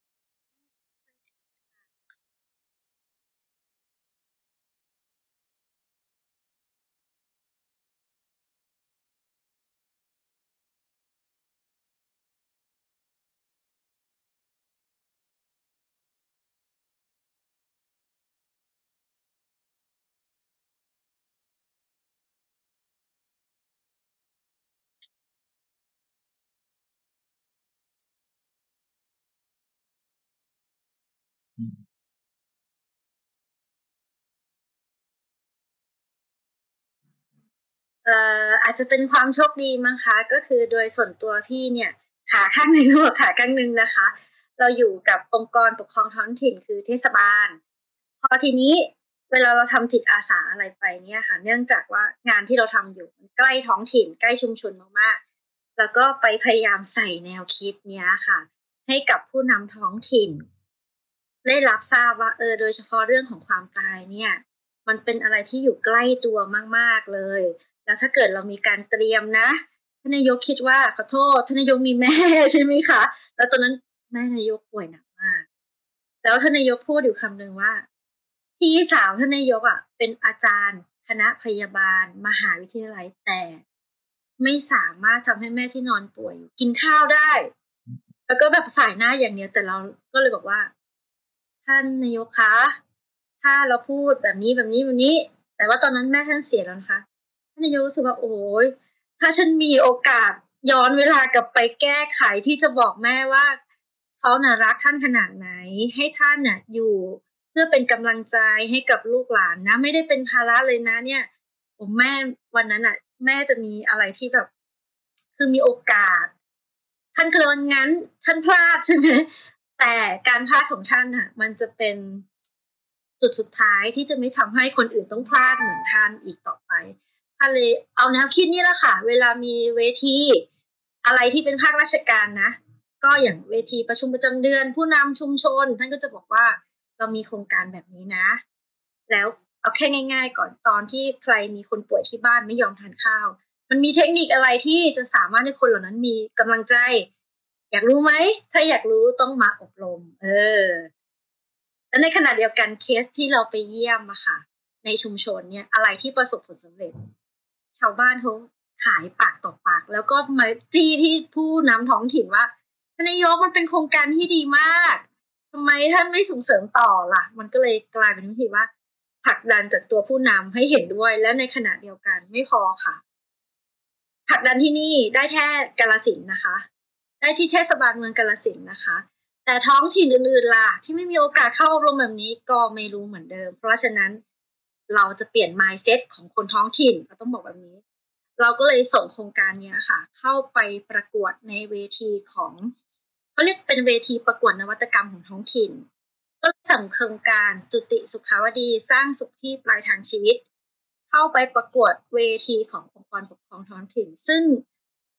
อาจจะเป็นความโชคดีมั้งคะก็คือโดยส่วนตัวพี่เนี่ยขาข้างหนึ่งกับขาข้างหนึ่งนะคะเราอยู่กับองค์กรปกครองท้องถิ่นคือเทศบาลพอทีนี้เวลาเราทำจิตอาสาอะไรไปเนี่ยค่ะเนื่องจากว่างานที่เราทำอยู่มันใกล้ท้องถิ่นใกล้ชุมชนมากๆแล้วก็ไปพยายามใส่แนวคิดเนี้ยค่ะให้กับผู้นำท้องถิ่นได้รับทราบว่าโดยเฉพาะเรื่องของความตายเนี่ยมันเป็นอะไรที่อยู่ใกล้ตัวมากๆเลยแล้วถ้าเกิดเรามีการเตรียมนะท่านนายกคิดว่าขอโทษท่านนายกมีแม่ใช่ไหมคะแล้วตอนนั้นแม่นายกป่วยหนักมากแล้วท่านนายกพูดอยู่คำหนึ่งว่าพี่สาวท่านนายกเป็นอาจารย์คณะพยาบาลมหาวิทยาลัยแต่ไม่สามารถทำให้แม่ที่นอนป่วยกินข้าวได้แล้วก็แบบสายหน้าอย่างเนี้ยแต่เราก็เลยบอกว่าท่านนายกคะถ้าเราพูดแบบนี้แบบนี้แบบนี้แต่ว่าตอนนั้นแม่ท่านเสียแล้วนะคะท่านนายกรู้สึกว่าโอ้ยถ้าฉันมีโอกาสย้อนเวลากลับไปแก้ไขที่จะบอกแม่ว่าเขาน่ะรักท่านขนาดไหนให้ท่านน่ะอยู่เพื่อเป็นกำลังใจให้กับลูกหลานนะไม่ได้เป็นภาระเลยนะเนี่ยผมแม่วันนั้นน่ะแม่จะมีอะไรที่แบบคือมีโอกาสท่านก็เลยว่างั้นท่านพลาดใช่ไหมแต่การพลาดของท่านน่ะมันจะเป็นจุดสุดท้ายที่จะไม่ทำให้คนอื่นต้องพลาดเหมือนท่านอีกต่อไปท่านเลยเอาแนวคิดนี่แหละค่ะเวลามีเวทีอะไรที่เป็นภาคราชการนะก็อย่างเวทีประชุมประจำเดือนผู้นำชุมชนท่านก็จะบอกว่าเรามีโครงการแบบนี้นะแล้วเอาแค่ง่ายๆก่อนตอนที่ใครมีคนป่วยที่บ้านไม่ยอมทานข้าวมันมีเทคนิคอะไรที่จะสามารถให้คนเหล่านั้นมีกำลังใจอยากรู้ไหมถ้าอยากรู้ต้องมาอบรมและในขณะเดียวกันเคสที่เราไปเยี่ยมอะค่ะในชุมชนเนี่ยอะไรที่ประสบผลสำเร็จชาวบ้านเขาขายปากต่อปากแล้วก็มาจี้ที่ผู้นำท้องถิ่นว่าท่านนายกมันเป็นโครงการที่ดีมากทำไมท่านไม่ส่งเสริมต่อล่ะมันก็เลยกลายเป็นวิธีว่าผลักดันจากตัวผู้นำให้เห็นด้วยและในขณะเดียวกันไม่พอค่ะผลักดันที่นี่ได้แค่กาฬสินธุ์นะคะได้ที่เทศบาลเมืองกาฬสินธุ์นะคะแต่ท้องถิ่นอื่นๆล่ะที่ไม่มีโอกาสเข้าอบรมแบบนี้ก็ไม่รู้เหมือนเดิมเพราะฉะนั้นเราจะเปลี่ยน mindset ของคนท้องถิ่นเราต้องบอกแบบนี้เราก็เลยส่งโครงการนี้ค่ะเข้าไปประกวดในเวทีของเขาเรียกเป็นเวทีประกวดนวัตกรรมของท้องถิ่นก็สั่งโครงการจุติสุขาวดีสร้างสุขที่ปลายทางชีวิตเข้าไปประกวดเวทีขององค์กรปกครองท้องถิ่นซึ่ง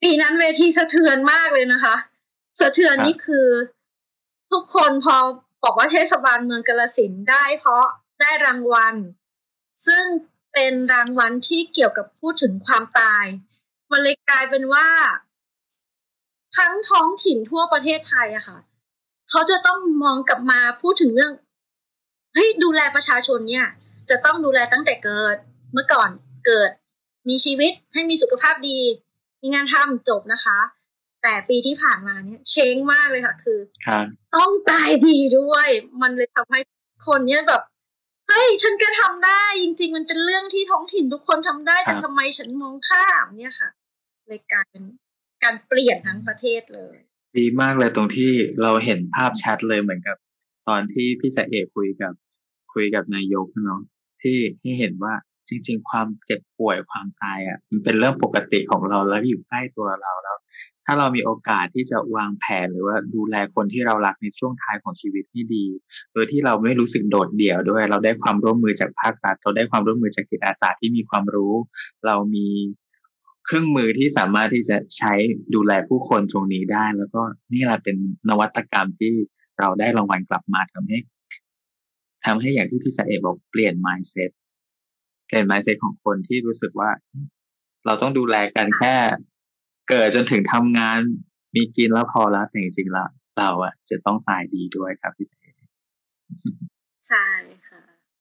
ปีนั้นเวทีสะเทือนมากเลยนะคะสะเทือนนี่คือทุกคนพอบอกว่าเทศบาลเมืองกาฬสินธุ์ได้เพราะได้รางวัลซึ่งเป็นรางวัลที่เกี่ยวกับพูดถึงความตายมันเลยกลายเป็นว่าทั้งท้องถิ่นทั่วประเทศไทยอะค่ะเขาจะต้องมองกลับมาพูดถึงเรื่องเฮ้ยดูแลประชาชนเนี่ยจะต้องดูแลตั้งแต่เกิดเมื่อก่อนเกิดมีชีวิตให้มีสุขภาพดีมีงานทำจบนะคะแต่ปีที่ผ่านมาเนี่ยเช้งมากเลยค่ะคือต้องตายดีด้วยมันเลยทำให้คนเนี่ยแบบเฮ้ยฉันก็ทำได้จริงๆมันเป็นเรื่องที่ท้องถิ่นทุกคนทำได้แต่ทำไมฉันมองข้ามเนี่ยค่ะเลยกลายเป็นการเปลี่ยนทั้งประเทศเลยดีมากเลยตรงที่เราเห็นภาพชัดเลยเหมือนกับตอนที่พี่จ่าเอกคุยกับนายกเนาะที่ให้เห็นว่าจริงๆความเจ็บป่วยความตายอ่ะมันเป็นเรื่องปกติของเราแล้วอยู่ใกล้ตัวเราแล้วถ้าเรามีโอกาสที่จะวางแผนหรือว่าดูแลคนที่เรารักในช่วงท้ายของชีวิตให้ดีโดยที่เราไม่รู้สึกโดดเดี่ยวด้วยเราได้ความร่วมมือจากภาครัฐเราได้ความร่วมมือจากจิตอาสาที่มีความรู้เรามีเครื่องมือที่สามารถที่จะใช้ดูแลผู้คนตรงนี้ได้แล้วก็นี่แหละเป็นนวัตกรรมที่เราได้รางวัลกลับมาทำให้อย่างที่พี่สะเอบอกเปลี่ยน mindset ของคนที่รู้สึกว่าเราต้องดูแลกันแค่เกิดจนถึงทำงานมีกินแล้วพอแล้วแต่จริงๆแล้วเราอะจะต้องตายดีด้วยครับพี่สะเอใช่ค่ะ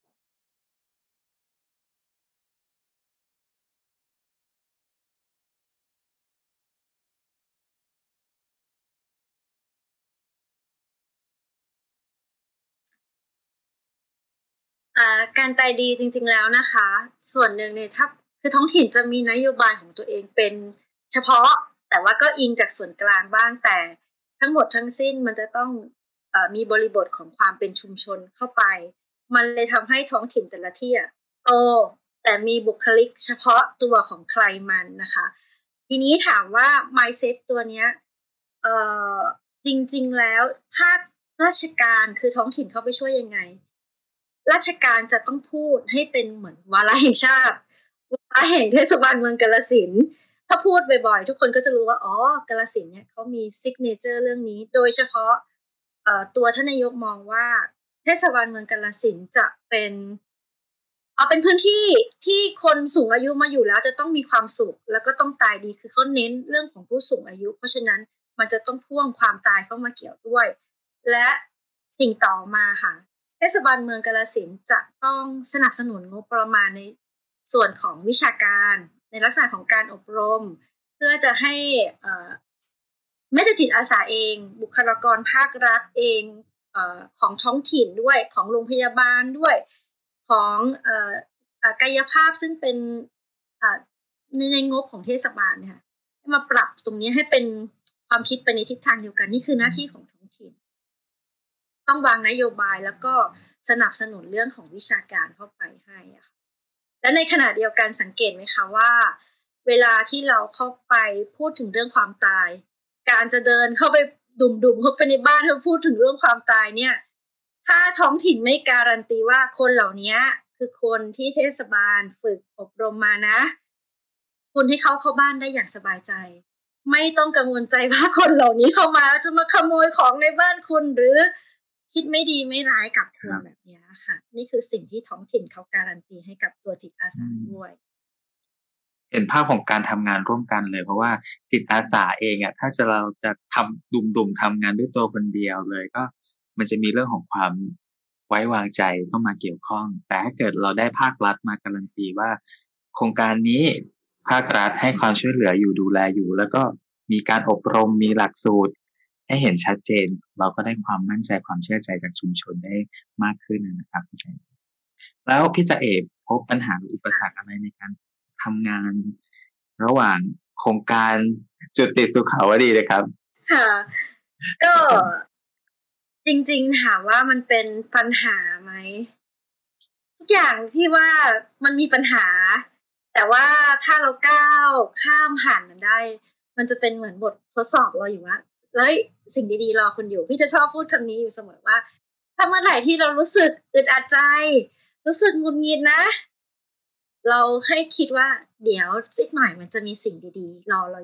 การตายดีจริงๆแล้วนะคะส่วนหนึ่งเนี่ยถ้าคือท้องถิ่นจะมีนโยบายของตัวเองเป็นเฉพาะแต่ว่าก็อิงจากส่วนกลางบ้างแต่ทั้งหมดทั้งสิ้นมันจะต้องมีบริบทของความเป็นชุมชนเข้าไปมันเลยทำให้ท้องถิ่นแต่ละที่โตแต่มีบุคลิกเฉพาะตัวของใครมันนะคะทีนี้ถามว่า mindset ตัวเนี้ยเอ่อจริงๆแล้วภาคราชการคือท้องถิ่นเข้าไปช่วยยังไงราชการจะต้องพูดให้เป็นเหมือนวาระแห่งชาติวาระแห่งเทศบาลเมืองกาฬสินธุ์ถ้าพูดบ่อยๆทุกคนก็จะรู้ว่าอ๋อกาฬสินธุ์เนี่ยเขามีซิกเนเจอร์เรื่องนี้โดยเฉพาะตัวท่านนายกมองว่าเทศบาลเมืองกาฬสินธุ์จะเป็นเป็นพื้นที่ที่คนสูงอายุมาอยู่แล้วจะต้องมีความสุขแล้วก็ต้องตายดีคือเขาเน้นเรื่องของผู้สูงอายุเพราะฉะนั้นมันจะต้องพ่วงความตายเข้ามาเกี่ยวด้วยและสิ่งต่อมาค่ะเทศบาลเมืองกาฬสินธุ์จะต้องสนับสนุนงบประมาณในส่วนของวิชาการในลักษณะของการอบรมเพื่อจะให้แม้แต่จิตอาสาเองบุคลากรภาครัฐเองของท้องถิ่นด้วยของโรงพยาบาลด้วยของกายภาพซึ่งเป็นในงบของเทศบาลเนี่ยมาปรับตรงนี้ให้เป็นความคิดไปในทิศทางเดียวกันนี่คือหน้าที่ของท้องถิ่นต้องวางนโยบายแล้วก็สนับสนุนเรื่องของวิชาการเข้าไปให้อะค่ะและในขณะเดียวกันสังเกตไหมคะว่าเวลาที่เราเข้าไปพูดถึงเรื่องความตายการจะเดินเข้าไปดุ่มๆเข้าไปในบ้านเพื่อพูดถึงเรื่องความตายเนี่ยถ้าท้องถิ่นไม่การันตีว่าคนเหล่านี้คือคนที่เทศบาลฝึกอบรมมานะคุณให้เข้าบ้านได้อย่างสบายใจไม่ต้องกังวลใจว่าคนเหล่านี้เข้ามาจะมาขโมยของในบ้านคุณหรือคิดไม่ดีไม่ร้ายกับคุณแบบนี้ค่ะนี่คือสิ่งที่ท้องถิ่นเขาการันตีให้กับตัวจิตอาสาด้วยเห็นภาพของการทำงานร่วมกันเลยเพราะว่าจิตอาสาเองอ่ะถ้าเราจะทำดุ่มๆทำงานด้วยตัวคนเดียวเลยก็มันจะมีเรื่องของความไว้วางใจเข้ามาเกี่ยวข้องแต่ถ้าเกิดเราได้ภาครัฐมาการันตีว่าโครงการนี้ภาครัฐให้ความช่วยเหลืออยู่ดูแลอยู่แล้วก็มีการอบรมมีหลักสูตรให้เห็นชัดเจนเราก็ได้ความมั่นใจความเชื่อใจจากชุมชนได้มากขึ้นนะครับพี่ใจแล้วพี่จะพบปัญหาหรืออุปสรรคอะไรในการทำงานระหว่างโครงการจุติสุขาวดีเลยครับค่ะก็จริงๆถามว่ามันเป็นปัญหาไหมทุกอย่างพี่ว่ามันมีปัญหาแต่ว่าถ้าเราก้าวข้ามผ่านมันได้มันจะเป็นเหมือนบททดสอบเราอยู่ว่าแล้วสิ่งดีๆรอคุณอยู่พี่จะชอบพูดคำนี้อยู่เสมอว่าถ้าเมื่อไหร่ที่เรารู้สึกอึดอัดใจรู้สึกหงุดหงิดนะเราให้คิดว่าเดี๋ยวสักหน่อยมันจะมีสิ่งดีๆรอเราอยู่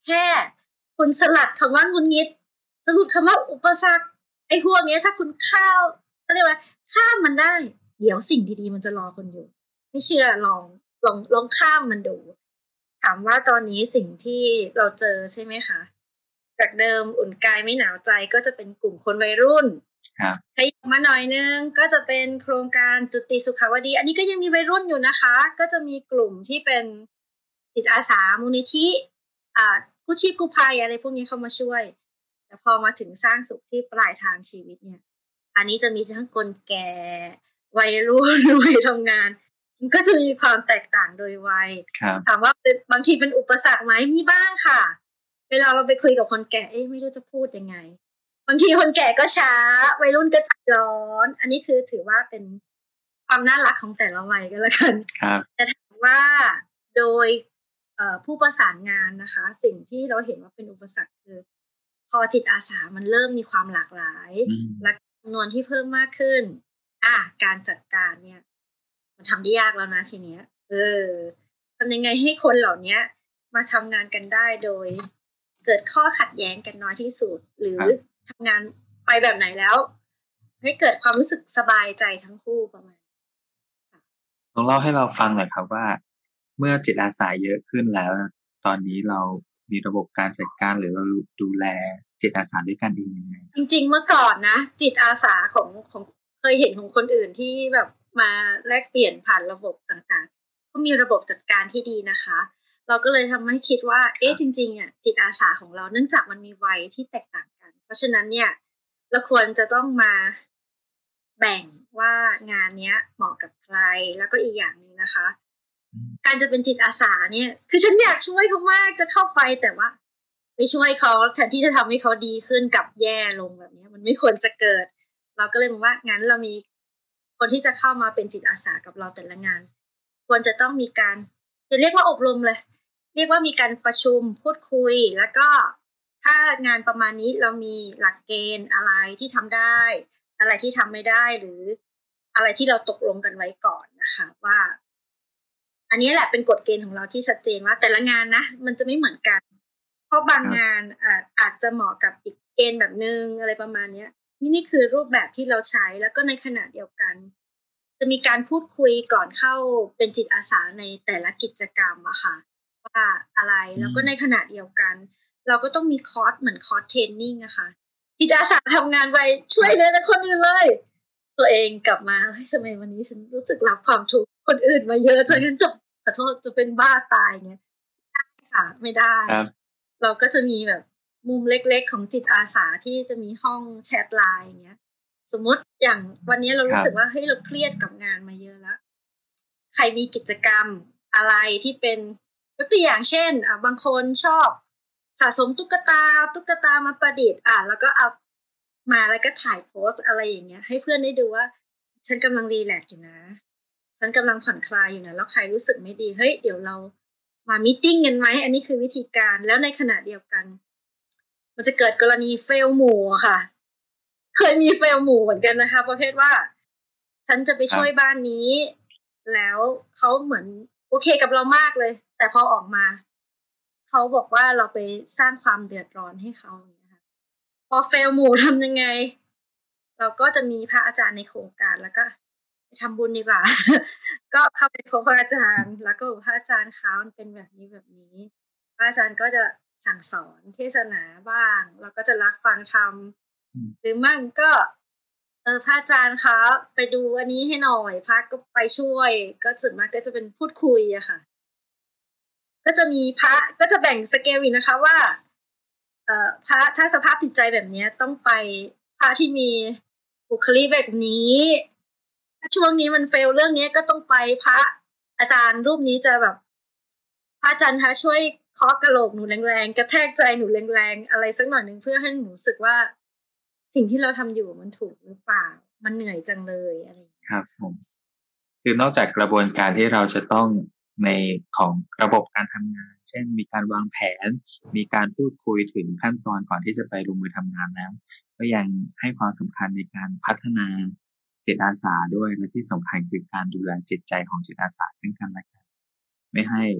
แค่คุณสลัดคำว่าหงุดหงิดสลัดคำว่าอุปสรรคไอ้พวกนี้ถ้าคุณเขาเรียกว่าข้ามมันได้เดี๋ยวสิ่งดีๆมันจะรอคุณอยู่ไม่เชื่อลองข้ามมันดูถามว่าตอนนี้สิ่งที่เราเจอใช่ไหมคะจากเดิมอุ่นกายไม่หนาวใจก็จะเป็นกลุ่มคนวัยรุ่นขยับมาหน่อยนึงก็จะเป็นโครงการจุติสุขาวดีอันนี้ก็ยังมีวัยรุ่นอยู่นะคะก็จะมีกลุ่มที่เป็นจิตอาสามูลนิธิกู้ชีพกู้ภัยอะไรพวกนี้เข้ามาช่วยแต่พอมาถึงสร้างสุขที่ปลายทางชีวิตเนี่ยอันนี้จะมีทั้งคนแก่วัยรุ่นวัยทำงานมันก็จะมีความแตกต่างโดยวัยถามว่าบางทีเป็นอุปสรรคไหมมีบ้างค่ะเวลาเราไปคุยกับคนแก่ไม่รู้จะพูดยังไงบางทีคนแก่ก็ช้าวัยรุ่นก็ใจร้อนอันนี้คือถือว่าเป็นความน่ารักของแต่ละวัยก็แล้วกันแต่ถามว่าโดยผู้ประสานงานนะคะสิ่งที่เราเห็นว่าเป็นอุปสรรคคือพอจิตอาสามันเริ่มมีความหลากหลายและจำนวนที่เพิ่มมากขึ้นการจัดการเนี่ยมันทำได้ยากแล้วนะทีเนี้ยทำยังไงให้คนเหล่านี้มาทำงานกันได้โดยเกิดข้อขัดแย้งกันน้อยที่สุดหรือทำงานไปแบบไหนแล้วให้เกิดความรู้สึกสบายใจทั้งคู่ประมาณลองเล่าให้เราฟังหน่อยครับว่าเมื่อจิตอาสาเยอะขึ้นแล้วตอนนี้เรามีระบบการจัดการหรือเราดูแลจิตอาสาด้วยกันเองยังไงจริงๆเมื่อก่อนนะจิตอาสาของเคยเห็นของคนอื่นที่แบบมาแลกเปลี่ยนผ่านระบบต่างๆก็มีระบบจัดการที่ดีนะคะเราก็เลยทำให้คิดว่าจริงๆอ่ะจิตอาสาของเราเนื่องจากมันมีวัยที่แตกต่างกันเพราะฉะนั้นเนี่ยเราควรจะต้องมาแบ่งว่างานเนี้ยเหมาะกับใครแล้วก็อีกอย่างนึงนะคะการจะเป็นจิตอาสาเนี่ยคือฉันอยากช่วยเขามากจะเข้าไปแต่ว่าไปช่วยเขาแทนที่จะทำให้เขาดีขึ้นกับแย่ลงแบบนี้มันไม่ควรจะเกิดเราก็เลยมองว่างั้นเรามีคนที่จะเข้ามาเป็นจิตอาสากับเราแต่ละงานควรจะต้องมีการจะเรียกว่าอบรมเลยเรียกว่ามีการประชุมพูดคุยแล้วก็ถ้างานประมาณนี้เรามีหลักเกณฑ์อะไรที่ทำได้อะไรที่ทำไม่ได้หรืออะไรที่เราตกลงกันไว้ก่อนนะคะว่าอันนี้แหละเป็นกฎเกณฑ์ของเราที่ชัดเจนว่าแต่ละงานนะมันจะไม่เหมือนกันเพราะบางงานอาจจะเหมาะกับอีกเกณฑ์แบบนึงอะไรประมาณนี้นี่คือรูปแบบที่เราใช้แล้วก็ในขณะเดียวกันจะมีการพูดคุยก่อนเข้าเป็นจิตอาสาในแต่ละกิจกรรมอะค่ะว่าอะไรแล้วก็ในขณะเดียวกันเราก็ต้องมีคอร์สเหมือนคอร์สเทรนนิ่งอะค่ะจิตอาสาทำงานไปช่วยเลยนะคนอื่นเลยตัวเองกลับมาทำไมวันนี้ฉันรู้สึกรับความทุกข์คนอื่นมาเยอะจนฉันขอโทษจะเป็นบ้าตายเนี่ยไม่ได้ค่ะไม่ได้เราก็จะมีแบบมุมเล็กๆของจิตอาสาที่จะมีห้องแชทไลน์อย่างเงี้ยสมมติอย่างวันนี้เรารู้สึกว่าเฮ้ยเราเครียดกับงานมาเยอะแล้วใครมีกิจกรรมอะไรที่เป็นยกตัวอย่างเช่นบางคนชอบสะสมตุ๊กตามาประดิษฐ์แล้วก็เอามาแล้วก็ถ่ายโพสอะไรอย่างเงี้ยให้เพื่อนได้ดูว่าฉันกำลังรีแลกซ์อยู่นะฉันกำลังผ่อนคลายอยู่นะแล้วใครรู้สึกไม่ดีเฮ้ยเดี๋ยวเรามามีตติ้งกันไหมอันนี้คือวิธีการแล้วในขณะเดียวกันมันจะเกิดกรณีเฟลหมู่ค่ะเคยมีเฟลหมู่เหมือนกันนะคะประเภทว่าฉันจะไปช่วยบ้านนี้แล้วเขาเหมือนโอเคกับเรามากเลยแต่พอออกมาเขาบอกว่าเราไปสร้างความเดือดร้อนให้เขาพอเฟลหมู่ทำยังไงเราก็จะมีพระอาจารย์ในโครงการแล้วก็ไปทำบุญดีกว่า ก็เข้าไปพบพระอาจารย์แล้วก็พระอาจารย์เขาเป็นแบบนี้แบบนี้พระอาจารย์ก็จะสั่งสอนเทศนาบ้างเราก็จะรับฟังธรรมหรือไม่ก็พระอาจารย์คะไปดูอันนี้ให้หน่อยพระก็ไปช่วยก็ส่วนมากก็จะเป็นพูดคุยอะค่ะก็จะมีพระก็จะแบ่งสเกลอีกนะคะว่าพระถ้าสภาพจิตใจแบบนี้ต้องไปพระที่มีบุคลิกแบบนี้ถ้าช่วงนี้มันเฟลเรื่องนี้ก็ต้องไปพระอาจารย์รูปนี้จะแบบพระอาจารย์คะช่วยเคาะกระโหลกหนูแรงๆกระแทกใจหนูแรงๆอะไรสักหน่อยนึงเพื่อให้หนูรู้สึกว่าสิ่งที่เราทำอยู่มันถูกหรือเปล่ามันเหนื่อยจังเลยอะไรครับผมคือนอกจากกระบวนการที่เราจะต้องในของระบบการทำงานเช่นมีการวางแผนมีการพูดคุยถึงขั้นตอนก่อนที่จะไปลงมือทำงานแล้วก็ยังให้ความสำคัญในการพัฒนาจิตอาสาด้วยและที่สำคัญคือการดูแลจิตใจของจิตอาสาซึ่งกันและกันไม่ให้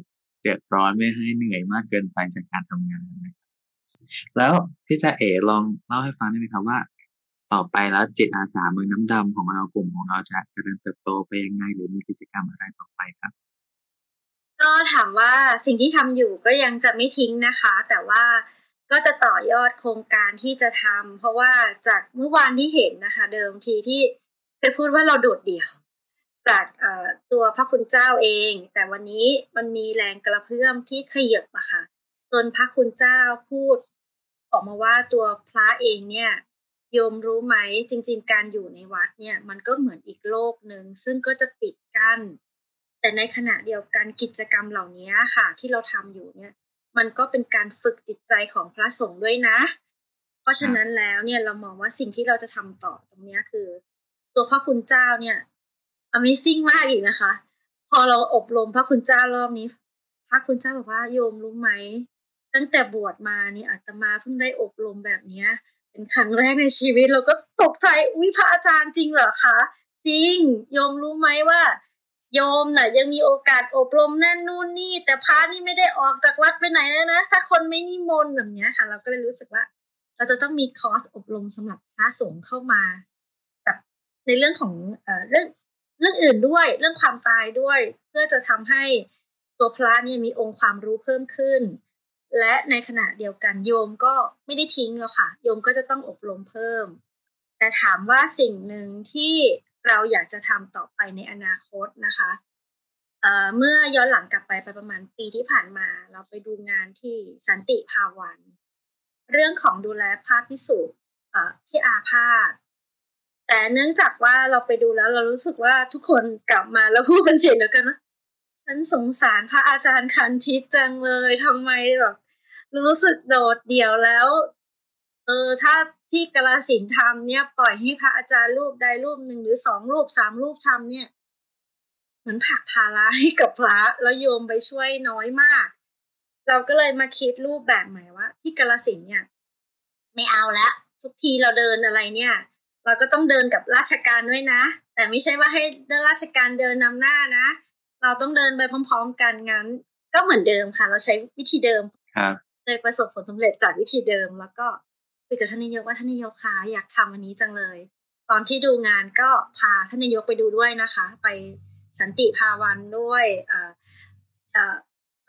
เดือดร้อนไม่ให้เหนื่อยมากเกินไปจากการทำงานนะครับแล้วพี่จะลองเล่าให้ฟังได้ไหมครับว่าต่อไปแล้วจิตอาสาเมืองน้ำดำของเรากลุ่มของเราจะเจริญเติบโตไปยังไงหรือมีกิจกรรมอะไรต่อไปครับก็ถามว่าสิ่งที่ทำอยู่ก็ยังจะไม่ทิ้งนะคะ แต่ว่าก็จะต่อยอดโครงการที่จะทำเพราะว่าจากเมื่อวานที่เห็นนะคะ เดิมทีที่เคยพูดว่าเราโดดเดี่ยวจากตัวพระคุณเจ้าเองแต่วันนี้มันมีแรงกระเพื่อมที่ขยับอะค่ะจนพระคุณเจ้าพูดออกมาว่าตัวพระเองเนี่ยโยมรู้ไหมจริงๆการอยู่ในวัดเนี่ยมันก็เหมือนอีกโลกหนึ่งซึ่งก็จะปิดกั้นแต่ในขณะเดียวกันกิจกรรมเหล่านี้ค่ะที่เราทำอยู่เนี่ยมันก็เป็นการฝึกจิตใจของพระสงฆ์ด้วยนะเพราะฉะนั้นแล้วเนี่ยเรามองว่าสิ่งที่เราจะทำต่อตรงนี้คือตัวพระคุณเจ้าเนี่ย Amazing มากอีกนะคะพอเราอบรมพระคุณเจ้ารอบนี้พระคุณเจ้าบอกว่าโยมรู้ไหมตั้งแต่บวชมานี่อาตมาเพิ่งได้อบรมแบบนี้เป็นครั้งแรกในชีวิตเราก็ตกใจอุ๊ยพระอาจารย์จริงเหรอคะจริงโยมรู้ไหมว่าโยมน่ะยังมีโอกาสอบรมนั่นนู่นนี่แต่พระนี่ไม่ได้ออกจากวัดไปไหนเลยนะถ้าคนไม่นิมนต์แบบนี้ค่ะเราก็เลยรู้สึกว่าเราจะต้องมีคอร์สอบรมสำหรับพระสงฆ์เข้ามาแบบในเรื่องของเรื่องอื่นด้วยเรื่องความตายด้วยเพื่อจะทำให้ตัวพระเนี่ยมีองค์ความรู้เพิ่มขึ้นและในขณะเดียวกันโยมก็ไม่ได้ทิ้งหรอกค่ะโยมก็จะต้องอบรมเพิ่มแต่ถามว่าสิ่งหนึ่งที่เราอยากจะทำต่อไปในอนาคตนะคะเมื่อย้อนหลังกลับไปประมาณปีที่ผ่านมาเราไปดูงานที่สันติภาวันเรื่องของดูแลพระภิกษุที่อาพาธแต่เนื่องจากว่าเราไปดูแล้วเรารู้สึกว่าทุกคนกลับมาแล้วพูดเป็นเสียงเดียวกันนะฉันสงสารพระอาจารย์คันชิตจังเลยทำไมแบบรู้สึกโดดเดี่ยวแล้วถ้าที่กาฬสินธุ์ทำเนี่ยปล่อยให้พระอาจารย์รูปใดรูปหนึ่งหรือ2รูป3รูปทำเนี่ยเหมือนผลักภาระให้กับพระแล้วโยมไปช่วยน้อยมากเราก็เลยมาคิดรูปแบบใหม่ว่าที่กาฬสินธุ์เนี่ยไม่เอาแล้วทุกทีเราเดินอะไรเนี่ยเราก็ต้องเดินกับราชการด้วยนะแต่ไม่ใช่ว่าให้ราชการเดินนำหน้านะเราต้องเดินไปพร้อมๆกันงั้นก็เหมือนเดิมค่ะเราใช้วิธีเดิมเลยประสบผลสำเร็จจากวิธีเดิมแล้วก็คุยกับท่านนายกว่าท่านนายกคะอยากทำอันนี้จังเลยตอนที่ดูงานก็พาท่านนายกไปดูด้วยนะคะไปสันติภาวันด้วยไป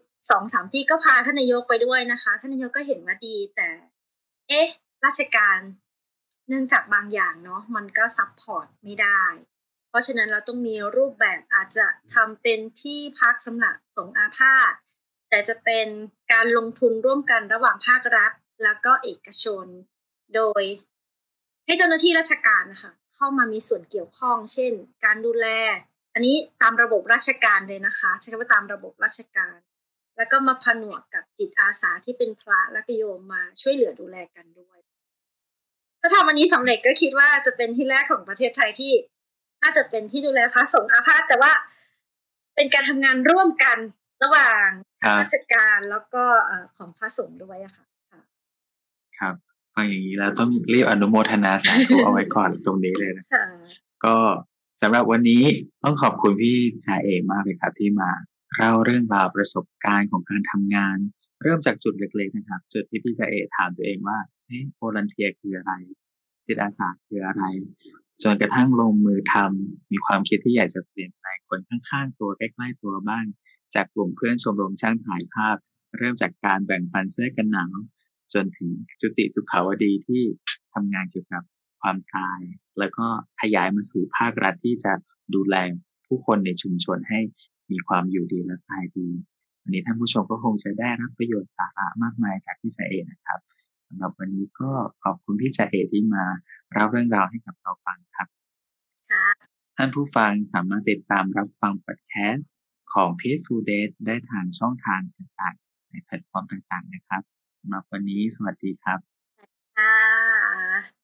2-3ที่ก็พาท่านนายกไปด้วยนะคะท่านนายกก็เห็นว่าดีแต่ราชการเนื่องจากบางอย่างเนาะมันก็ซัพพอร์ตไม่ได้เพราะฉะนั้นเราต้องมีรูปแบบอาจจะทำเป็นที่พักสำหรับสงฆ์อาพาธแต่จะเป็นการลงทุนร่วมกันระหว่างภาครัฐแล้วก็เอกชนโดยให้เจ้าหน้าที่ราชการนะคะเข้ามามีส่วนเกี่ยวข้องเช่นการดูแลอันนี้ตามระบบราชการเลยนะคะใช้คำว่าตามระบบราชการแล้วก็มาผนวกกับจิตอาสาที่เป็นพระและโยมมาช่วยเหลือดูแลกันด้วยถ้าทำอันนี้สำเร็จก็คิดว่าจะเป็นที่แรกของประเทศไทยที่น่าจะเป็นที่ดูแลพระสงฆ์อาพาธแต่ว่าเป็นการทำงานร่วมกันระหว่างราชการแล้วก็ของพระสงฆ์ด้วยอะค่ะครับฟังอย่างนี้แล้วต้องรีบอนุโมทนาสาธุเอาไว้ก่อนตรงนี้เลยนะก็สำหรับวันนี้ต้องขอบคุณพี่จ่าเอกมากเลยครับที่มาเล่าเรื่องราวประสบการณ์ของการทำงานเริ่มจากจุดเล็กๆนะครับจุดที่พี่จ่าเอกถามตัวเองว่าโวลันเทียร์คืออะไรจิตอาสาคืออะไรจนกระทั่งลงมือทำมีความคิดที่อยากจะเปลี่ยนแปลงคนข้างๆตัวใกล้ๆตัวบ้างจากกลุ่มเพื่อนชมรมช่างถ่ายภาพเริ่มจากการแบ่งปันเสื้อกันหนาวจนถึงจุติสุขาวดีที่ทำงานเกี่ยวกับความตายแล้วก็ขยายมาสู่ภาครัฐที่จะดูแลผู้คนในชุมชนให้มีความอยู่ดีและตายดีวันนี้ท่านผู้ชมก็คงจะได้รับประโยชน์สาระมากมายจากพี่จ่าเอกนะครับสำหรับวันนี้ก็ขอบคุณพี่จ่าเอกที่มาเล่าเรื่องราวให้กับเราฟังครับท่านผู้ฟังสามารถติดตามรับฟังพอดแคสต์ของ Peaceful Date ได้ทางช่องทางต่างๆในแพลตฟอร์มต่างๆนะครับสำหรับวันนี้สวัสดีครับ